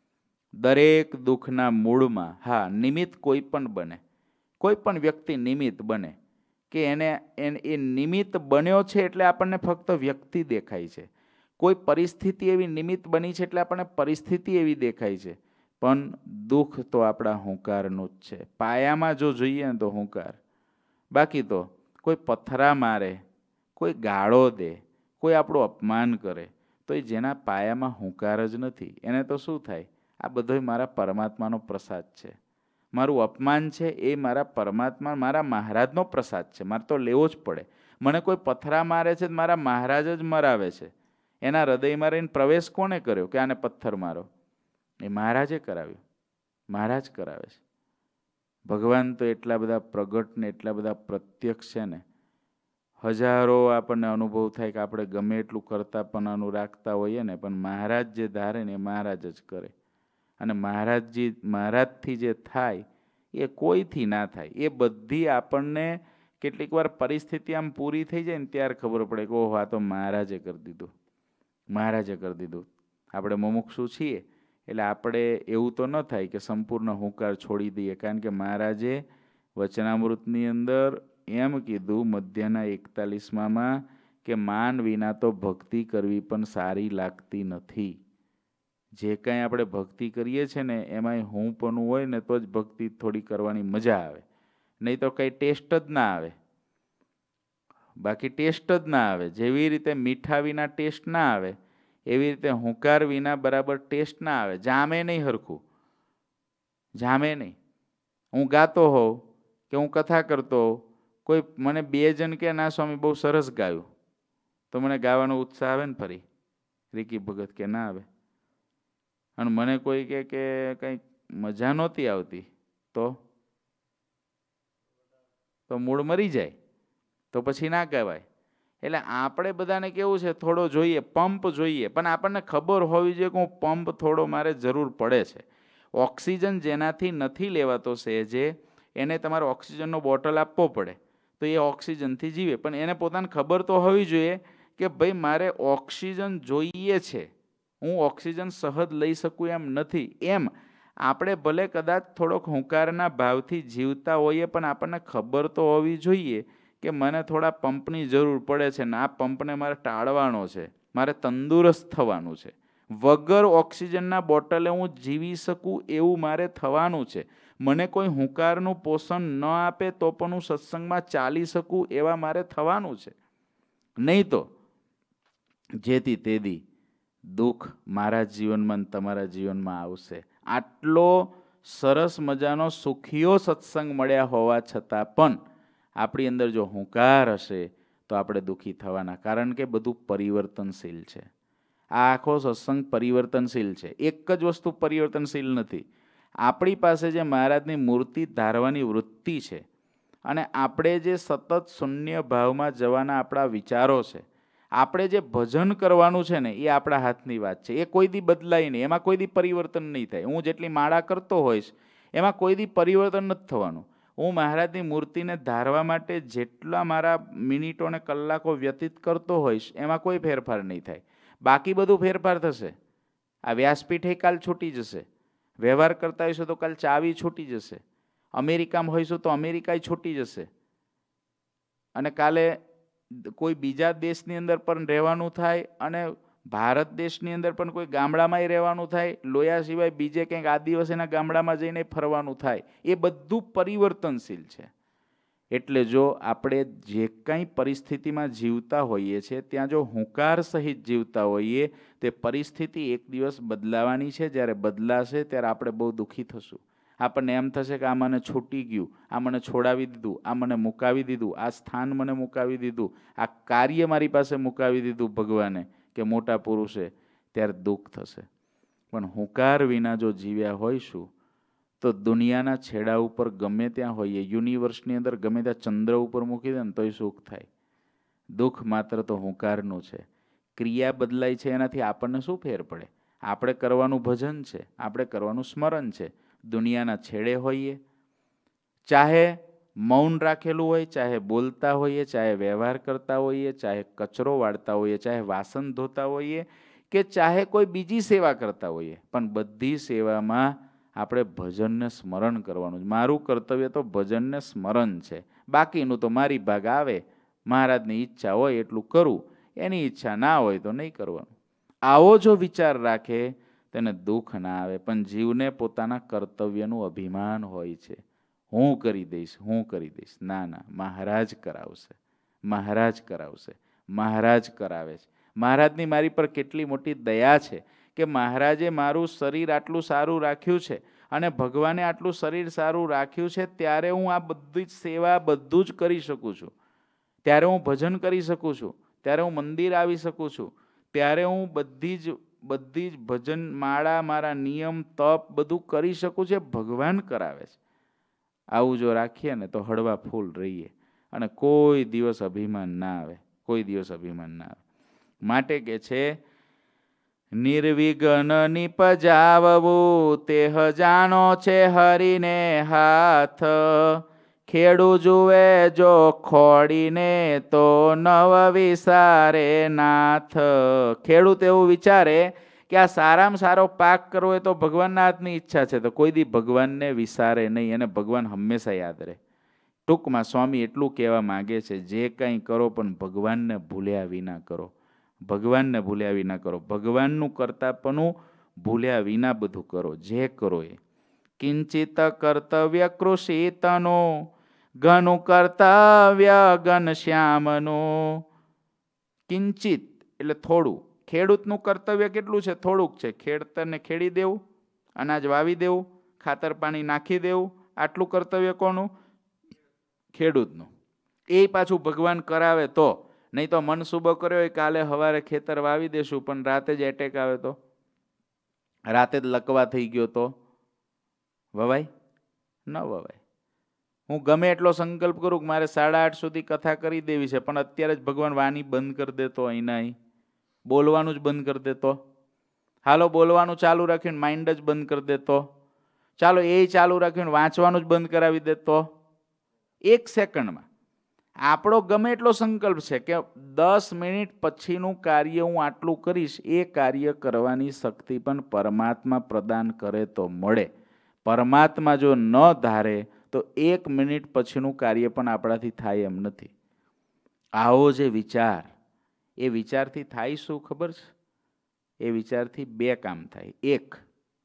દરેક દુઃખના મૂળમાં હા નિમિત્ત કોઈ પણ બને, કોઈ પણ વ્યક્તિ નિમિત્ત બને કે એને એ નિમિત્ત બન્યો છે એટલે આપણને ફક્ત વ્યક્તિ દેખાય છે. કોઈ પરિસ્થિતિ એવી નિમિત્ત બની છે એટલે આપણને પરિસ્થિતિ એવી દેખાય છે. પણ દુઃખ તો આપણા હુંકારનું જ છે. પાયામાં જો જોઈએ ને તો હુંકાર. બાકી તો કોઈ પથરા મારે, કોઈ ગાળો દે, કોઈ આપણું અપમાન કરે, તો એ જેના પાયામાં હુંકાર જ નથી એને તો શું થાય? આ બધો મારા પરમાત્માનો પ્રસાદ છે. મારું અપમાન છે એ મારા પરમાત્મા, મારા મહારાજનો પ્રસાદ છે, મારે તો લેવો જ પડે. મને કોઈ પથરા મારે છે મારા મહારાજ જ મરાવે છે. એના હૃદયમાં રહીને પ્રવેશ કોણે કર્યો કે આને પથ્થર મારો? એ મહારાજે કરાવ્યું, મહારાજ કરાવે છે. ભગવાન તો એટલા બધા પ્રગટ ને એટલા બધા પ્રત્યક્ષ છે ને, હજારો આપણને અનુભવ થાય કે આપણે ગમે એટલું કરતા પણ રાખતા હોઈએ ને, પણ મહારાજ જે ધારે ને એ મહારાજ જ કરે. અને મહારાજજી મહારાજથી જે થાય એ કોઈથી ના થાય. એ બધી આપણને કેટલીક વાર પરિસ્થિતિ આમ પૂરી થઈ જાય ને ત્યારે ખબર પડે કે ઓહો આ તો મહારાજે કરી દીધું, મહારાજે કરી દીધું. આપણે મુમુક્ષુ છીએ એટલે આપણે એવું તો ન થાય કે સંપૂર્ણ હુંકાર છોડી દઈએ, કારણ કે મહારાજે વચનામૃતની અંદર એમ કીધું મધ્યના એકતાલીસમાં કે માન વિના તો ભક્તિ કરવી પણ સારી લાગતી નથી. જે કાંઈ આપણે ભક્તિ કરીએ છીએ ને એમાંય હું પણ હોય ને તો જ ભક્તિ થોડી કરવાની મજા આવે, નહીં તો કંઈ ટેસ્ટ જ ના આવે. બાકી ટેસ્ટ જ ના આવે. જેવી રીતે મીઠા વિના ટેસ્ટ ના આવે એવી રીતે હુંકાર વિના બરાબર ટેસ્ટ ના આવે. જામે નહીં હરખું, જામે નહીં. હું ગાતો હોઉં કે હું કથા કરતો હોઉં, કોઈ મને બે જણ કે ના સ્વામી બહુ સરસ ગાયું, તો મને ગાવાનો ઉત્સાહ આવે ને ફરી, રીકી ભગત કે ના આવે. અને મને કોઈ કહે કે કંઈક મજા નહોતી આવતી તો તો મૂળ મરી જાય, તો પછી ના કહેવાય. એટલે આપણે બધાને કેવું છે, થોડો જોઈએ, પંપ જોઈએ, પણ આપણને ખબર હોવી જોઈએ કે હું પંપ થોડો મારે જરૂર પડે છે. ઓક્સિજન જેનાથી નથી લેવાતો સહેજે એને તમારે ઓક્સિજનનો બોટલ આપવો પડે તો એ ઓક્સિજનથી જીવે, પણ એને પોતાને ખબર તો હોવી જોઈએ કે ભાઈ મારે ઓક્સિજન જોઈએ છે, હું ઓક્સિજન સહજ લઈ શકું એમ નથી. એમ આપણે ભલે કદાચ થોડોક હુંકારના ભાવથી જીવતા હોઈએ પણ આપણને ખબર તો હોવી જોઈએ કે મને થોડા પંપની જરૂર પડે છે ને આ પંપને મારે ટાળવાનો છે, મારે તંદુરસ્ત થવાનું છે. વગર ઓક્સિજનના બોટલે હું જીવી શકું એવું મારે થવાનું છે. મને કોઈ હુંકારનું પોષણ ન આપે તો પણ હું સત્સંગમાં ચાલી શકું એવા મારે થવાનું છે. નહીં તો જેથી તેદી દુઃખ મારા જીવનમાં તમારા જીવનમાં આવશે. આટલો સરસ મજાનો સુખીઓ સત્સંગ મળ્યા હોવા છતાં પણ આપણી અંદર જો હુંકાર હશે તો આપણે દુઃખી થવાના, કારણ કે બધું પરિવર્તનશીલ છે. આ આખો સત્સંગ પરિવર્તનશીલ છે. એક જ વસ્તુ પરિવર્તનશીલ નથી. આપણી પાસે જે મહારાજની મૂર્તિ ધારવાની વૃત્તિ છે અને આપણે જે સતત શૂન્ય ભાવમાં જવાના આપણા વિચારો છે, આપણે જે ભજન કરવાનું છે ને એ આપણા હાથની વાત છે. એ કોઈ દી બદલાય નહીં, એમાં કોઈ દી પરિવર્તન નહીં થાય. હું જેટલી માળા કરતો હોઈશ એમાં કોઈ દી પરિવર્તન નથી થવાનું. હું મહારાજની મૂર્તિને ધારવા માટે જેટલા મારા મિનિટો ને કલાકો વ્યતીત કરતો હોઈશ એમાં કોઈ ફેરફાર નહીં થાય. બાકી બધું ફેરફાર થશે. આ વ્યાસપીઠે કાલ છૂટી જશે, વ્યવહાર કરતા હોઈશું તો કાલ ચાવી છૂટી જશે, અમેરિકામાં હોઈશું તો અમેરિકા છૂટી જશે, અને કાલે કોઈ બીજા દેશની અંદર પણ રહેવાનું થાય અને ભારત દેશની અંદર પણ કોઈ ગામડામાંય રહેવાનું થાય, લોયા સિવાય બીજે કંઈક આદિવાસીના ગામડામાં જઈને ફરવાનું થાય. એ બધું પરિવર્તનશીલ છે. એટલે જો આપણે જે કંઈ પરિસ્થિતિમાં જીવતા હોઈએ છીએ ત્યાં જો હુંકાર સહિત જીવતા હોઈએ તે પરિસ્થિતિ એક દિવસ બદલાવાની છે. જ્યારે બદલાશે ત્યારે આપણે બહુ દુઃખી થશું. આપણને એમ થશે કે આ મને છૂટી ગયું, આ મને છોડાવી દીધું, આ મને મુકાવી દીધું, આ સ્થાન મને મુકાવી દીધું, આ કાર્ય મારી પાસે મુકાવી દીધું ભગવાને કે મોટા પુરુષે, ત્યારે દુઃખ થશે. પણ હુંકાર વિના જો જીવ્યા હોઈશું તો દુનિયાના છેડા ઉપર ગમે ત્યાં હોઈએ, યુનિવર્સની અંદર ગમે ત્યાં ચંદ્ર ઉપર મૂકી દે ને તોય સુખ થાય. દુઃખ માત્ર તો હુંકારનું છે. ક્રિયા બદલાય છે એનાથી આપણને શું ફેર પડે? આપણે કરવાનું ભજન છે, આપણે કરવાનું સ્મરણ છે. દુનિયાના છેડે હોઈએ, ચાહે મૌન રાખેલું હોય, ચાહે બોલતા હોઈએ, ચાહે વ્યવહાર કરતા હોઈએ, ચાહે કચરો વાળતા હોઈએ, ચાહે વાસણ ધોતા હોઈએ કે ચાહે કોઈ બીજી સેવા કરતા હોઈએ, પણ બધી સેવામાં આપણે ભજનને સ્મરણ કરવાનું છે. મારું કર્તવ્ય તો ભજનને સ્મરણ છે. બાકીનું તો મારી ભાગ આવે, મહારાજની ઈચ્છા હોય એટલું કરું, એની ઈચ્છા ના હોય તો નહીં કરવાનું. આવો જો વિચાર રાખે તેને દુઃખ ના આવે. પણ જીવને પોતાના કર્તવ્યનું અભિમાન હોય છે. હું કરી દઈશ, હું કરી દઈશ. ના ના, મહારાજ કરાવશે, મહારાજ કરાવશે, મહારાજ કરાવે છે. મહારાજની મારી પર કેટલી મોટી દયા છે કે મહારાજે મારું શરીર આટલું સારું રાખ્યું છે અને ભગવાને આટલું શરીર સારું રાખ્યું છે ત્યારે હું આ બધી જ સેવા બધું જ કરી શકું છું, ત્યારે હું ભજન કરી શકું છું, ત્યારે હું મંદિર આવી શકું છું, ત્યારે હું બધી જ બધી જ ભજન માળા, મારા નિયમ, તપ બધું કરી શકું છે, ભગવાન કરાવે છે. આવું જો રાખીએ ને તો હળવા ફૂલ રહીએ અને કોઈ દિવસ અભિમાન ના આવે, કોઈ દિવસ અભિમાન ના આવે. માટે કે છે નિર્વિઘ્ન નિપજાવવું તેહ જાણો છે હરિને હાથ. ખેડૂ જુએ જો ખોડીને તો નવ વિસારે નાથ. ખેડૂત એવું વિચારે કે આ સારામાં સારો પાક કરવો હોય તો ભગવાનના હાથની ઈચ્છા છે, તો કોઈ દી ભગવાનને વિસારે નહીં અને ભગવાન હંમેશા યાદ રહે. ટૂંકમાં સ્વામી એટલું કહેવા માગે છે, જે કંઈ કરો પણ ભગવાનને ભૂલ્યા વિના કરો. ભગવાનને ભૂલ્યા વિના કરો. ભગવાનનું કરતાપણું ભૂલ્યા વિના બધું કરો, જે કરો એ. કિંચિત કર્તવ્ય કૃષિતનું, ઘનું કર્તવ્ય ઘનશ્યામનું. કિંચિત એટલે થોડું. ખેડૂતનું કર્તવ્ય કેટલું છે? થોડુંક છે. ખેડતરને ખેડી દેવું, અનાજ વાવી દેવું, ખાતર પાણી નાખી દેવું, આટલું કર્તવ્ય કોનું? ખેડૂતનું. એ પાછું ભગવાન કરાવે તો. નહીં તો મનસુબો કર્યો હોય કાલે સવારે ખેતર વાવી દેશું પણ રાતે જ એટેક આવે તો, રાતે જ લકવા થઈ ગયો તો વવાય ન વવાય. હું ગમે એટલો સંકલ્પ કરું કે મારે સાડા આઠ સુધી કથા કરી દેવી છે, પણ અત્યારે જ ભગવાન વાણી બંધ કરી દેતો, અહીંના અહીં બોલવાનું જ બંધ કરી દેતો, હાલો બોલવાનું ચાલુ રાખીને માઇન્ડ જ બંધ કરી દેતો, ચાલો એ ચાલુ રાખીને વાંચવાનું જ બંધ કરાવી દેતો, એક સેકન્ડમાં. આપણો ગમે એટલો સંકલ્પ છે કે દસ મિનિટ પછીનું કાર્ય હું આટલું કરીશ, એ કાર્ય કરવાની શક્તિ પણ પરમાત્મા પ્રદાન કરે તો મળે. પરમાત્મા જો ન ધારે તો એક મિનિટ પછીનું કાર્ય પણ આપણાથી થાય એમ નથી. આવો જે વિચાર, એ વિચારથી થાય શું ખબર છે? એ વિચારથી બે કામ થાય. એક,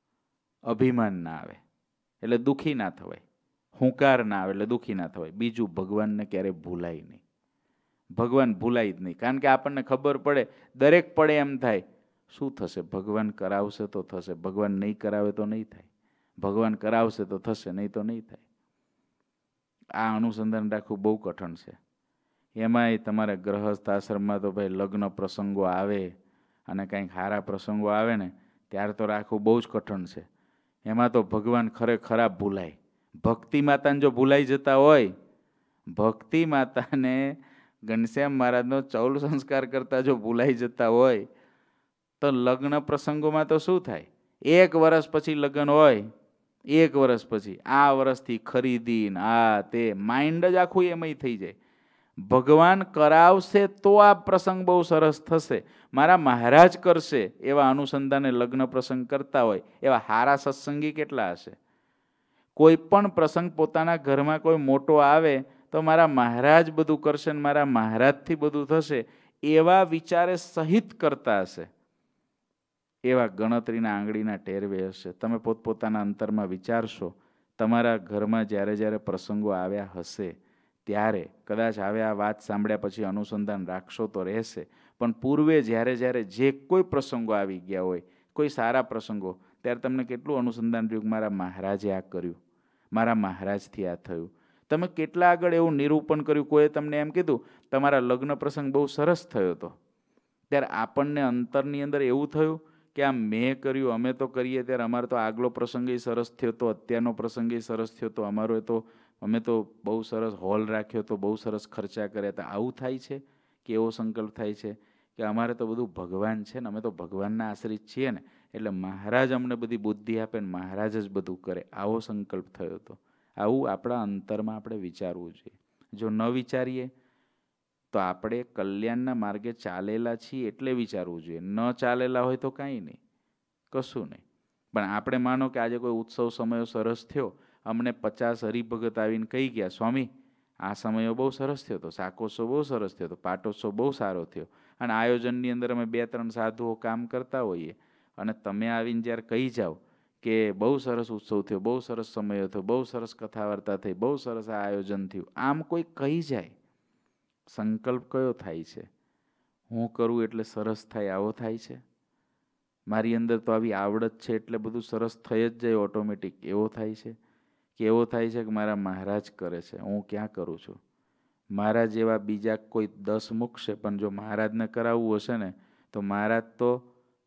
અભિમાન ના આવે એટલે દુઃખી ના થવાય, હુંકાર ના આવે એટલે દુઃખી ના થવાય. બીજું, ભગવાનને ક્યારે ભૂલાય નહીં. ભગવાન ભૂલાય જ નહીં, કારણ કે આપણને ખબર પડે, દરેક પડે એમ થાય શું થશે? ભગવાન કરાવશે તો થશે, ભગવાન નહીં કરાવે તો નહીં થાય, ભગવાન કરાવશે તો થશે, નહીં તો નહીં થાય. આ અનુસંધાન રાખવું બહુ કઠણ છે. એમાંય તમારે ગ્રહસ્થ આશ્રમમાં તો ભાઈ લગ્ન પ્રસંગો આવે અને કંઈક સારા પ્રસંગો આવે ને ત્યારે તો રાખવું બહુ જ કઠણ છે. એમાં તો ભગવાન ખરેખર ભૂલાય. ભક્તિ માતાને જો ભૂલાઈ જતા હોય, ભક્તિ માતાને ઘનશ્યામ મહારાજનો ચૌલ સંસ્કાર કરતા જો ભૂલાઈ જતા હોય તો લગ્ન પ્રસંગોમાં તો શું થાય? એક વર્ષ પછી લગ્ન હોય, એક વર્ષ પછી આ વર્ષથી ખરીદી આ તે માઇન્ડ જ આખું એમાં થઈ જાય. ભગવાન કરાવશે તો આ પ્રસંગ બહુ સરસ થશે, મારા મહારાજ કરશે એવા અનુસંધાને લગ્ન પ્રસંગ કરતા હોય એવા હારા સત્સંગી કેટલા હશે? કોઈ પણ પ્રસંગ પોતાના ઘરમાં કોઈ મોટો આવે તો મારા મહારાજ બધું કરશે ને મારા મહારાજથી બધું થશે એવા વિચારે સહિત કરતા હશે. એવા ગણતરીના આંગળીના ટેરવે હશે. તમે પોતપોતાના અંતરમાં વિચારશો, તમારા ઘરમાં જ્યારે જ્યારે પ્રસંગો આવ્યા હશે ત્યારે કદાચ હવે આ વાત સાંભળ્યા પછી અનુસંધાન રાખશો તો રહેશે, પણ પૂર્વે જ્યારે જ્યારે જે કોઈ પ્રસંગો આવી ગયા હોય, કોઈ સારા પ્રસંગો, ત્યારે તમને કેટલું અનુસંધાન રહ્યું કે મારા મહારાજે આ કર્યું, મારા મહારાજથી આ થયું. તમે કેટલા આગળ એવું નિરૂપણ કર્યું. કોઈએ તમને એમ કીધું તમારા લગ્ન પ્રસંગ બહુ સરસ થયો હતો, ત્યારે આપણને અંતરની અંદર એવું થયું કે આ મેં કર્યું, અમે તો કરીએ ત્યારે અમારો તો આગલો પ્રસંગ સરસ થયો હતો, અત્યારનો પ્રસંગ સરસ થયો હતો, અમારો તો અમે તો બહુ સરસ હોલ રાખ્યો હતો, બહુ સરસ ખર્ચા કર્યા હતા. આવું થાય છે કે એવો સંકલ્પ થાય છે કે અમારે તો બધું ભગવાન છે ને, અમે તો ભગવાનના આશ્રિત છીએ ને, એટલે મહારાજ અમને બધી બુદ્ધિ આપે ને મહારાજ જ બધું કરે, આવો સંકલ્પ થયો હતો. આવું આપણા અંતરમાં આપણે વિચારવું જોઈએ. જો ન વિચારીએ તો આપણે કલ્યાણના માર્ગે ચાલેલા છીએ એટલે વિચારવું જોઈએ. ન ચાલેલા હોય તો કાંઈ નહીં, કશું નહીં. પણ આપણે માનો કે આજે કોઈ ઉત્સવ સમયો સરસ થયો, અમને પચાસ હરિભગત આવીને કહી ગયા સ્વામી આ સમયો બહુ સરસ થયો હતો, શાકોત્સવ બહુ સરસ થયો હતો, પાટોત્સવ બહુ સારો થયો, અને આયોજનની અંદર અમે બે ત્રણ સાધુઓ કામ કરતા હોઈએ અને તમે આવીને જ્યારે કહી જાઓ કે બહુ સરસ ઉત્સવ થયો, બહુ સરસ સમય થયો, બહુ સરસ કથા વાર્તા થઈ, બહુ સરસ આ આયોજન થયું, આમ કોઈ કહી જાય, સંકલ્પ કયો થાય છે? હું કરું એટલે સરસ થાય આવો થાય છે? મારી અંદર તો આવી આવડત છે એટલે બધું સરસ થઈ જ જાય ઓટોમેટિક એવો થાય છે? કે એવો થાય છે કે મારા મહારાજ કરે છે, હું ક્યાં કરું છું? મહારાજ એવા બીજા કોઈ દસ મૂકશે, પણ જો મહારાજને કરાવવું હશે ને તો મહારાજ તો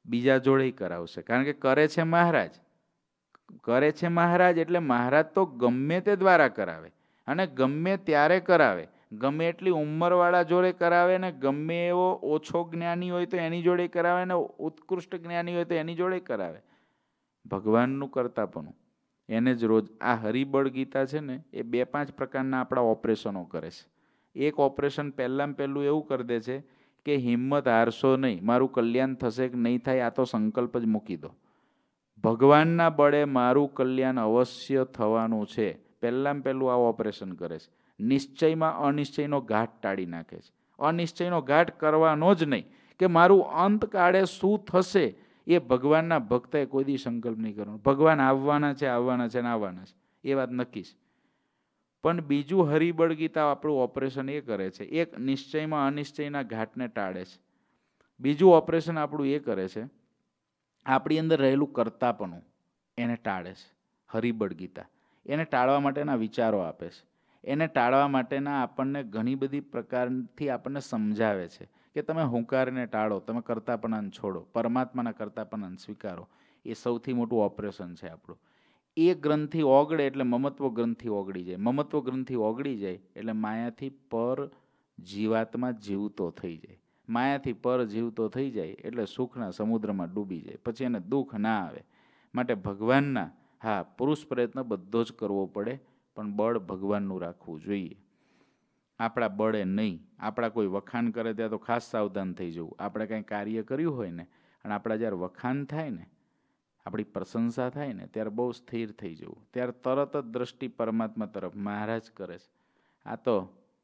બીજા જોડે કરાવશે, કારણ કે કરે છે મહારાજ. કરે છે મહારાજ એટલે મહારાજ તો ગમે તે દ્વારા કરાવે અને ગમે ત્યારે કરાવે. ગમે એટલી ઉંમરવાળા જોડે કરાવે ને ગમે એવો ઓછો જ્ઞાની હોય તો એની જોડે કરાવે ને ઉત્કૃષ્ટ જ્ઞાની હોય તો એની જોડે કરાવે. ભગવાનનું કરતાપણું એને જ રોજ આ હરિબળ ગીતા છે ને એ બે પાંચ પ્રકારના આપણા ઓપરેશનો કરે છે. એક ઓપરેશન પહેલાં પહેલું એવું કરી દે છે કે હિંમત હારશો નહીં, મારું કલ્યાણ થશે કે નહીં થાય આ તો સંકલ્પ જ મૂકી દો. ભગવાનના બળે મારું કલ્યાણ અવશ્ય થવાનું છે, પહેલાં પહેલું આ ઓપરેશન કરે છે. નિશ્ચયમાં અનિશ્ચયનો ઘાટ ટાળી નાખે છે. અનિશ્ચયનો ઘાટ કરવાનો જ નહીં કે મારું અંતકાળે શું થશે એ ભગવાનના ભક્તએ કોઈ દી સંકલ્પ નહીં કરવાનો. ભગવાન આવવાના છે આવવાના છે ને આવવાના છે એ વાત નક્કી છે. પણ બીજું હરિબળ ગીતા આપણું ઓપરેશન એ કરે છે, એક નિશ્ચયમાં અનિશ્ચયના ઘાટને ટાળે છે. બીજું ઓપરેશન આપણું એ કરે છે આપણી અંદર રહેલું કરતાપણું એને ટાળે છે. હરિબળ ગીતા એને ટાળવા માટેના વિચારો આપે છે. એને ટાળવા માટેના આપણને ઘણી બધી પ્રકારથી આપણને સમજાવે છે કે તમે હુંકારને ટાળો, તમે કરતાપણાને છોડો, પરમાત્માના કરતાપણાને સ્વીકારો. એ સૌથી મોટું ઓપરેશન છે આપણું. એ ગ્રંથિ ઓગળે એટલે મમત્વ ગ્રંથિ ઓગળી જાય. મમત્વ ગ્રંથિ ઓગળી જાય એટલે માયાથી પર જીવાત્મા જીવતો થઈ જાય. માયાથી પર જીવતો થઈ જાય એટલે સુખના સમુદ્રમાં ડૂબી જાય, પછી એને દુઃખ ના આવે. માટે ભગવાનના હા પુરુષ પ્રયત્ન બધો જ કરવો પડે, પણ બળ ભગવાનનું રાખવું જોઈએ, આપણા બળે નહીં. આપણા કોઈ વખાણ કરે ત્યાં તો ખાસ સાવધાન થઈ જવું. આપણે કંઈ કાર્ય કર્યું હોય ને અને આપણા જ્યારે વખાણ થાય ને, આપણી પ્રશંસા થાય ને ત્યારે બહુ સ્થિર થઈ જવું. ત્યારે તરત જ દ્રષ્ટિ પરમાત્મા તરફ મહારાજ કરે છે. આ તો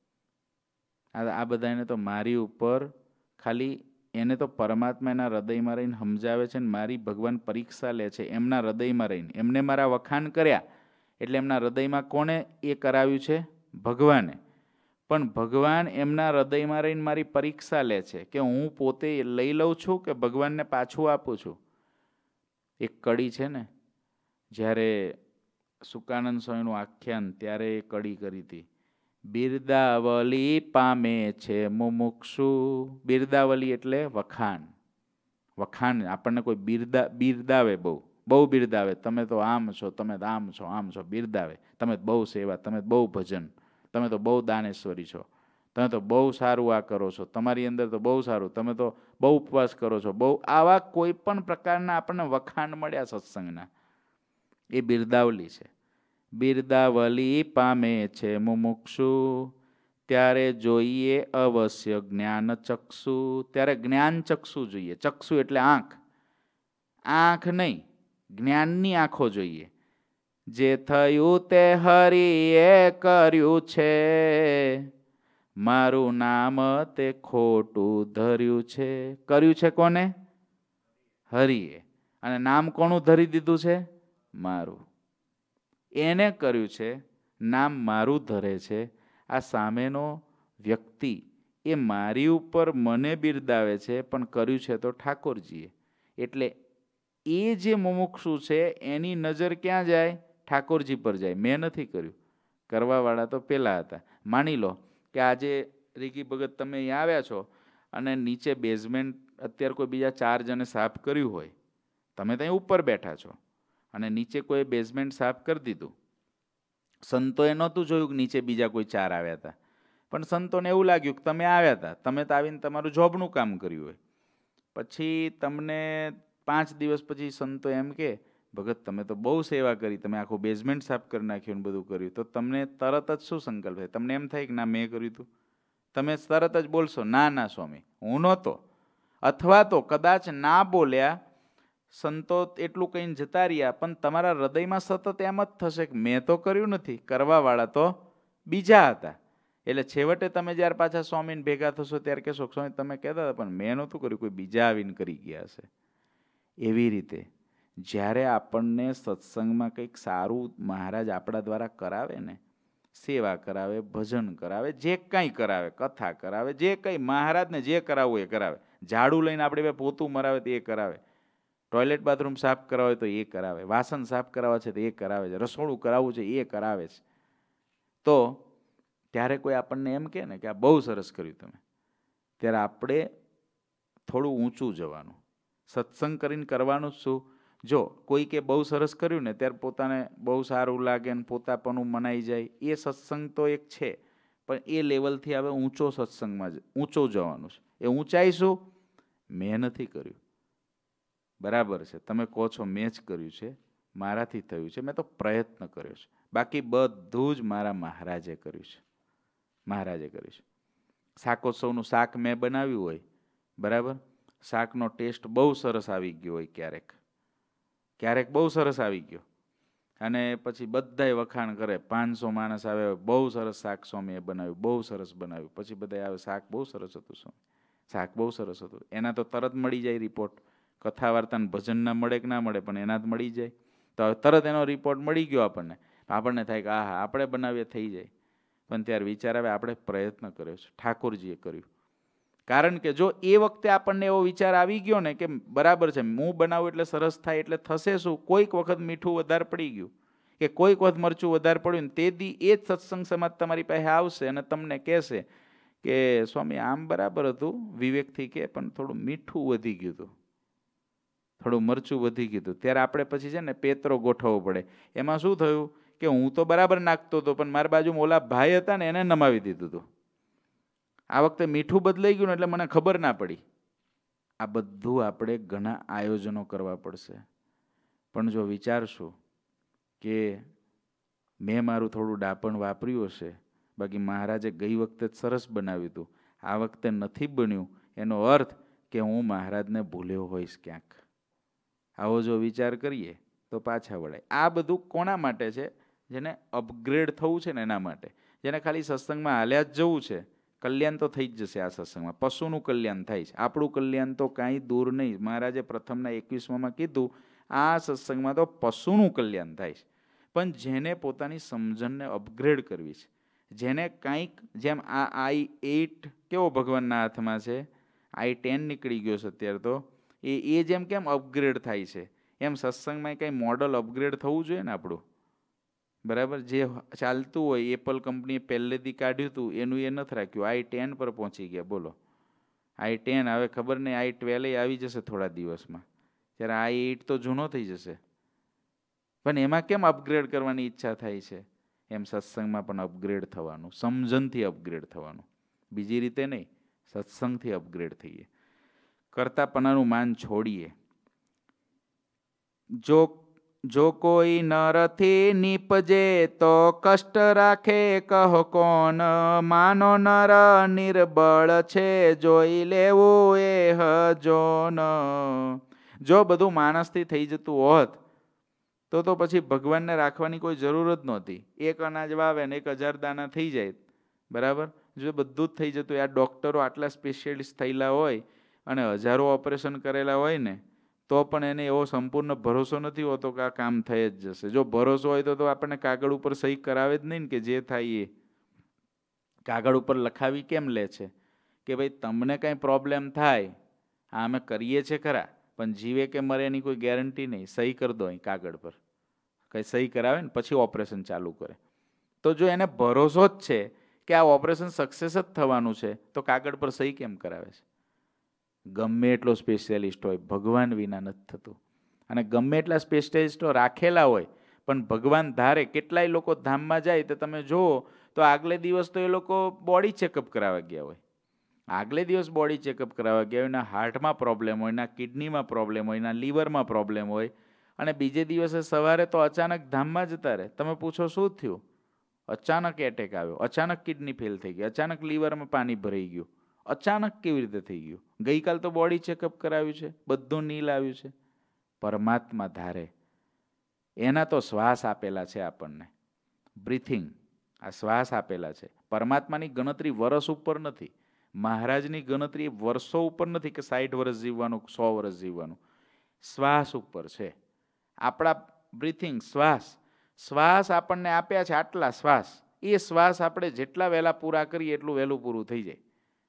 આ બધાને તો મારી ઉપર ખાલી એને તો પરમાત્મા એના હૃદયમાં રહીને સમજાવે છે ને મારી ભગવાન પરીક્ષા લે છે એમના હૃદયમાં રહીને. એમને મારા વખાણ કર્યા એટલે એમના હૃદયમાં કોણે એ કરાવ્યું છે? ભગવાને. પણ ભગવાન એમના હૃદયમાં રહીને મારી પરીક્ષા લે છે કે હું પોતે લઈ લઉં છું કે ભગવાનને પાછું આપું છું. એક કડી છે ને, જ્યારે સુકાનંદ સ્વામીનું આખ્યાન ત્યારે એ કડી કરી હતી, બિરદાવલી પામે છે મુમુક્ષુ. બિરદાવલી એટલે વખાણ. વખાણ આપણને કોઈ બિરદા બિરદાવે, બહુ બહુ બિરદાવે, તમે તો આમ છો, તમે તો આમ છો, આમ છો, બિરદાવે. તમે તો બહુ સેવા, તમે બહુ ભજન, તમે તો બહુ દાનેશ્વરી છો, તમે તો બહુ સારું આ કરો છો, તમારી અંદર તો બહુ સારું, તમે તો બહુ ઉપવાસ કરો છો, બહુ આવા કોઈ પણ પ્રકારના આપણને વખાણ મળ્યા સત્સંગના, એ બિરદાવલી છે. બિરદાવલી પામે છે મુમુક્ષુ, ત્યારે જોઈએ અવશ્ય જ્ઞાન ચક્ષુ. ત્યારે જ્ઞાન ચક્ષુ જોઈએ. ચક્ષુ એટલે આંખ. આંખ નહીં, જ્ઞાનની આંખો જોઈએ. જે થયું તે હરિએ કર્યું છે, મારું નામ તે ખોટું ધર્યું છે. કર્યું છે કોને? હરિએ. અને નામ કોનું ધરી દીધું છે? મારું. એને કર્યું છે, નામ મારું ધરે છે. આ સામેનો વ્યક્તિ એ મારી ઉપર મને બિરદાવે છે, પણ કર્યું છે તો ઠાકોરજીએ. એટલે એ જે મુમુક્ષુ છે એની નજર ક્યાં જાય? ઠાકોરજી પર જાય. મેં નથી કર્યું, કરવાવાળા તો પેલા હતા. માની લો કે આજે રીગી ભગત તમે અહીંયા આવ્યા છો અને નીચે બેઝમેન્ટ અત્યારે કોઈ બીજા ચાર જણે સાફ કર્યું હોય, તમે ત્યાં ઉપર બેઠા છો અને નીચે કોઈ બેઝમેન્ટ સાફ કરી દીધું. સંતોએ નહોતું જોયું કે નીચે બીજા કોઈ ચાર આવ્યા હતા, પણ સંતોને એવું લાગ્યું કે તમે આવ્યા હતા, તમે તો આવીને તમારું જોબનું કામ કર્યું હોય. પછી તમને પાંચ દિવસ પછી સંતો એમ કે ભગત તમે તો બહુ સેવા કરી, તમે આખું બેઝમેન્ટ સાફ કરી નાખ્યું ને બધું કર્યું, તો તમને તરત જ શું સંકલ્પ થાય? તમને એમ થાય કે ના મેં કર્યું હતું? તમે તરત જ બોલશો ના ના સ્વામી હું નહોતો. અથવા તો કદાચ ના બોલ્યા, સંતો એટલું કહીને જતા રહ્યા, પણ તમારા હૃદયમાં સતત એમ જ થશે કે મેં તો કર્યું નથી, કરવાવાળા તો બીજા હતા. એટલે છેવટે તમે જ્યારે પાછા સ્વામીને ભેગા થશો ત્યારે કહેશો સ્વામી તમે કહેતા હતા પણ મેં નહોતું કર્યું, કોઈ બીજા આવીને કરી ગયા હશે. એવી રીતે જ્યારે આપણને સત્સંગમાં કંઈક સારું મહારાજ આપણા દ્વારા કરાવે ને, સેવા કરાવે, ભજન કરાવે, જે કંઈ કરાવે, કથા કરાવે, જે કંઈ મહારાજને જે કરાવવું એ કરાવે. ઝાડુ લઈને આપણે બે પોતું મરાવે તો એ કરાવે, ટોયલેટ બાથરૂમ સાફ કરાવે તો એ કરાવે, વાસણ સાફ કરાવવા છે તો એ કરાવે છે, રસોડું કરાવવું છે એ કરાવે છે. તો ત્યારે કોઈ આપણને એમ કહે ને કે આ બહુ સરસ કર્યું તમે, ત્યારે આપણે થોડું ઊંચું જવાનું, સત્સંગ કરીને કરવાનું જ શું? જો કોઈ કે બહુ સરસ કર્યું ને ત્યારે પોતાને બહુ સારું લાગે ને પોતાપણું મનાઈ જાય, એ સત્સંગ તો એક છે, પણ એ લેવલથી હવે ઊંચો સત્સંગમાં જ ઊંચો જવાનું છે. એ ઊંચાઈ શું? મેં નથી કર્યું, બરાબર છે, તમે કહો છો મેં જ કર્યું છે, મારાથી થયું છે, મેં તો પ્રયત્ન કર્યો છે, બાકી બધું જ મારા મહારાજે કર્યું છે. મહારાજે કર્યું છે. શાકોત્સવનું શાક મેં બનાવ્યું હોય, બરાબર, શાકનો ટેસ્ટ બહુ સરસ આવી ગયો હોય, ક્યારેક ક્યારેક બહુ સરસ આવી ગયો, અને પછી બધાય વખાણ કરે, પાંચસો માણસ આવે, બહુ સરસ શાક સ્વામીએ બનાવ્યું, બહુ સરસ બનાવ્યું. પછી બધા આવે, શાક બહુ સરસ હતું સ્વામી, શાક બહુ સરસ હતું. એના તો તરત મળી જાય રિપોર્ટ. કથા વાર્તા ને ભજનના મળે કે ના મળે, પણ એના જ મળી જાય. તો તરત એનો રિપોર્ટ મળી ગયો આપણને. આપણને થાય કે આ હા આપણે બનાવીએ થઈ જાય. પણ ત્યારે વિચાર આવે આપણે પ્રયત્ન કર્યો છે, ઠાકોરજીએ કર્યું. કારણ કે જો એ વખતે આપણને એવો વિચાર આવી ગયો ને કે બરાબર છે, હું બનાવું એટલે સરસ થાય, એટલે થશે શું? કોઈક વખત મીઠું વધારે પડી ગયું કે કોઈક વખત મરચું વધારે પડ્યું ને તે દી એ જ સત્સંગ સમાજ તમારી પાસે આવશે અને તમને કહેશે કે સ્વામી આમ બરાબર હતું, વિવેકથી કે પણ થોડું મીઠું વધી ગયું હતું, થોડું મરચું વધી ગયું હતું. ત્યારે આપણે પછી છે ને પેતરો ગોઠવવો પડે. એમાં શું થયું કે હું તો બરાબર નાખતો હતો, પણ મારી બાજુમાં ઓલા ભાઈ હતા ને એને નમાવી દીધું હતું. આ વખતે મીઠું બદલાઈ ગયું ને એટલે મને ખબર ના પડી. આ બધું આપણે ઘણા આયોજનો કરવા પડશે. પણ જો વિચારશું કે મેં મારું થોડું ડાપણ વાપર્યું હશે, બાકી મહારાજે ગઈ વખતે જ સરસ બનાવ્યું હતું, આ વખતે નથી બન્યું, એનો અર્થ કે હું મહારાજને ભૂલ્યો હોઈશ ક્યાંક. આવો જો વિચાર કરીએ તો પાછા વળાય. આ બધું કોના માટે છે? જેને અપગ્રેડ થવું છે ને એના માટે. જેને ખાલી સત્સંગમાં હાલ્યા જ જવું છે, કલ્યાણ તો થઈ જ જશે આ સત્સંગમાં. પશુનું કલ્યાણ થાય છે, આપણું કલ્યાણ તો કાંઈ દૂર નહીં. મહારાજે પ્રથમના એકવીસમાં કીધું આ સત્સંગમાં તો પશુનું કલ્યાણ થાય છે. પણ જેને પોતાની સમજણને અપગ્રેડ કરવી છે, જેને કાંઈક જેમ આ આઈ એઇટ કેવો ભગવાનના હાથમાં છે, આઈ ટેન નીકળી ગયો છે અત્યારે તો, એ એ જેમ કેમ અપગ્રેડ થાય છે, એમ સત્સંગમાં કંઈ મોડલ અપગ્રેડ થવું જોઈએ ને આપણું. બરાબર, જે ચાલતું હોય એપલ કંપનીએ પહેલેથી કાઢ્યું હતું એનું એ નથી રાખ્યું, આઈ ટેન પર પહોંચી ગયા. બોલો, આઈ ટેન હવે ખબર નહીં, આઈ ટ્વેલ્વ આવી જશે થોડા દિવસમાં, ત્યારે આઈ એઇટ તો જૂનો થઈ જશે. પણ એમાં કેમ અપગ્રેડ કરવાની ઈચ્છા થાય છે? એમ સત્સંગમાં પણ અપગ્રેડ થવાનું, સમજણથી અપગ્રેડ થવાનું, બીજી રીતે નહીં, સત્સંગથી અપગ્રેડ થઈએ. કરતાપણાનું માન છોડીએ. જો જો કોઈ નરથી નીપજે તો કષ્ટ રાખે કહો કોણ, માનો નર નિર્બળ છે જોઈ લેવું એ હજોન. જો બધું માણસથી થઈ જતું હોત તો તો પછી ભગવાનને રાખવાની કોઈ જરૂર જ નહોતી. એક અનાજ વાવે ને એક હજાર દાણા થઈ જાય, બરાબર. જો બધું જ થઈ જતું, આ ડૉક્ટરો આટલા સ્પેશિયલિસ્ટ થયેલા હોય અને હજારો ઓપરેશન કરેલા હોય ને, તો પણ એને એવો સંપૂર્ણ ભરોસો નથી હોતો કે આ કામ થઈ જ જશે. જો ભરોસો હોય તો તો આપણને કાગળ ઉપર સહી કરાવે જ નહીં ને કે જે થાય એ. કાગળ ઉપર લખાવી કેમ લે છે કે ભાઈ તમને કાંઈ પ્રોબ્લેમ થાય, આ અમે કરીએ છીએ ખરા, પણ જીવે કે મરે એની કોઈ ગેરંટી નહીં, સહી કરી દો અહીં કાગળ પર, કંઈ સહી કરાવે ને પછી ઓપરેશન ચાલુ કરે. તો જો એને ભરોસો જ છે કે આ ઓપરેશન સક્સેસ જ થવાનું છે, તો કાગળ પર સહી કેમ કરાવે છે? ગમે એટલો સ્પેશિયાલિસ્ટ હોય, ભગવાન વિના નથી થતું. અને ગમે એટલા સ્પેશિયાલિસ્ટો રાખેલા હોય, પણ ભગવાન ધારે. કેટલાય લોકો ધામમાં જાય તો તમે જુઓ તો આગલે દિવસ તો એ લોકો બોડી ચેકઅપ કરાવવા ગયા હોય, આગલે દિવસ બોડી ચેકઅપ કરાવવા ગયા હોય, એના હાર્ટમાં પ્રોબ્લેમ હોય, એના કિડનીમાં પ્રોબ્લેમ હોય, એના લીવરમાં પ્રોબ્લેમ હોય, અને બીજે દિવસે સવારે તો અચાનક ધામમાં જતા રહે. તમે પૂછો શું થયું? અચાનક એટેક આવ્યો, અચાનક કિડની ફેલ થઈ ગઈ, અચાનક લીવરમાં પાણી ભરાઈ ગયું. અચાનક કેવી રીતે થઈ ગયું? ગઈકાલ તો બોડી ચેકઅપ કરાવ્યું છે, બધું નીલ આવ્યું છે. પરમાત્મા ધારે. એના તો શ્વાસ આપેલા છે આપણને, બ્રીથિંગ, આ શ્વાસ આપેલા છે. પરમાત્માની ગણતરી વર્ષ ઉપર નથી, મહારાજની ગણતરી વર્ષો ઉપર નથી કે સાઠ વર્ષ જીવવાનું, સો વર્ષ જીવવાનું, શ્વાસ ઉપર છે. આપણા બ્રીથિંગ, શ્વાસ, શ્વાસ આપણને આપ્યા છે આટલા શ્વાસ, એ શ્વાસ આપણે જેટલા વહેલા પૂરા કરીએ એટલું વહેલું પૂરું થઈ જાય.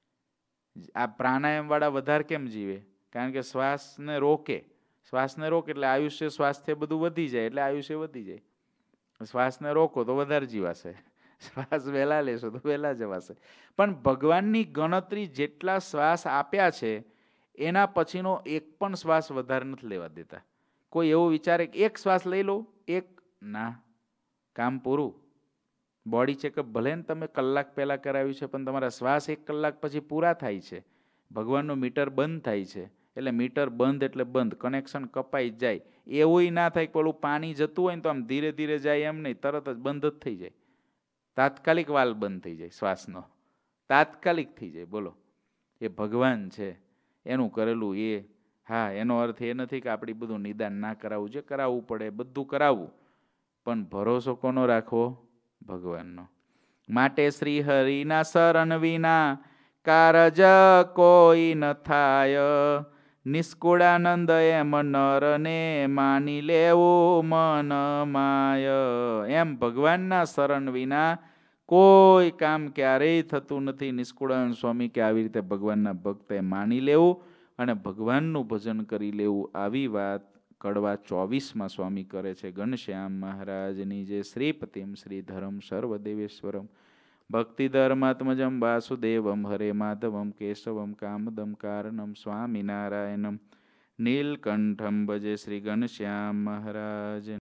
આ પ્રાણાયામવાળા વધારે કેમ જીવે? કારણ કે શ્વાસને રોકે, શ્વાસને રોકે એટલે આયુષ્ય, સ્વાસ્થ્ય બધું વધી જાય, એટલે આયુષ્ય વધી જાય. શ્વાસને રોકો તો વધારે જીવાશે, શ્વાસ વહેલા લેશો તો વહેલા જવાશે. પણ ભગવાનની ગણતરી જેટલા શ્વાસ આપ્યા છે એના પછીનો એક પણ શ્વાસ વધારે નથી લેવા દેતા. કોઈ એવું વિચારે કે એક શ્વાસ લઈ લો, એક ના, કામ પૂરું. બોડી ચેકઅપ ભલે ને તમે કલાક પહેલાં કરાવ્યું છે, પણ તમારા શ્વાસ એક કલાક પછી પૂરા થાય છે. ભગવાનનું મીટર બંધ થાય છે, એટલે મીટર બંધ એટલે બંધ, કનેક્શન કપાઈ જ જાય. એવું ના થાય કે પેલું પાણી જતું હોય ને તો આમ ધીરે ધીરે જાય, એમ નહીં, તરત જ બંધ જ થઈ જાય. તાત્કાલિક વાલ બંધ થઈ જાય શ્વાસનો, તાત્કાલિક થઈ જાય. બોલો, એ ભગવાન છે એનું કરેલું. એ હા, એનો અર્થ એ નથી કે આપણે બધું નિદાન ના કરાવવું, જે કરાવવું પડે બધું કરાવવું, પણ ભરોસો કોનો રાખવો? ભગવાનનો. માટે શ્રી હરિના શરણ વિના કારજ કોઈ ન થાય, નિષ્કુળાનંદ એમ નરને માની લેવું મન માય. એમ ભગવાનના શરણ વિના કોઈ કામ ક્યારેય થતું નથી. નિષ્કુળાનંદ સ્વામી કે આવી રીતે ભગવાનના ભક્તે માની લેવું અને ભગવાનનું ભજન કરી લેવું. આવી વાત કડવા ચોવીસમાં સ્વામી કરે છે. ઘનશ્યામ મહારાજની જે શ્રીપતિમ શ્રીધરમ સર્વદેવેશ્વરમ ભક્તિ ધર્માત્મજમ વાસુદેવમ હરે માધવમ કેશવમ કામદમ કારણમ સ્વામિનારાયણમ નીલકંઠમ ભજે શ્રી ઘનશ્યામ મહારાજ.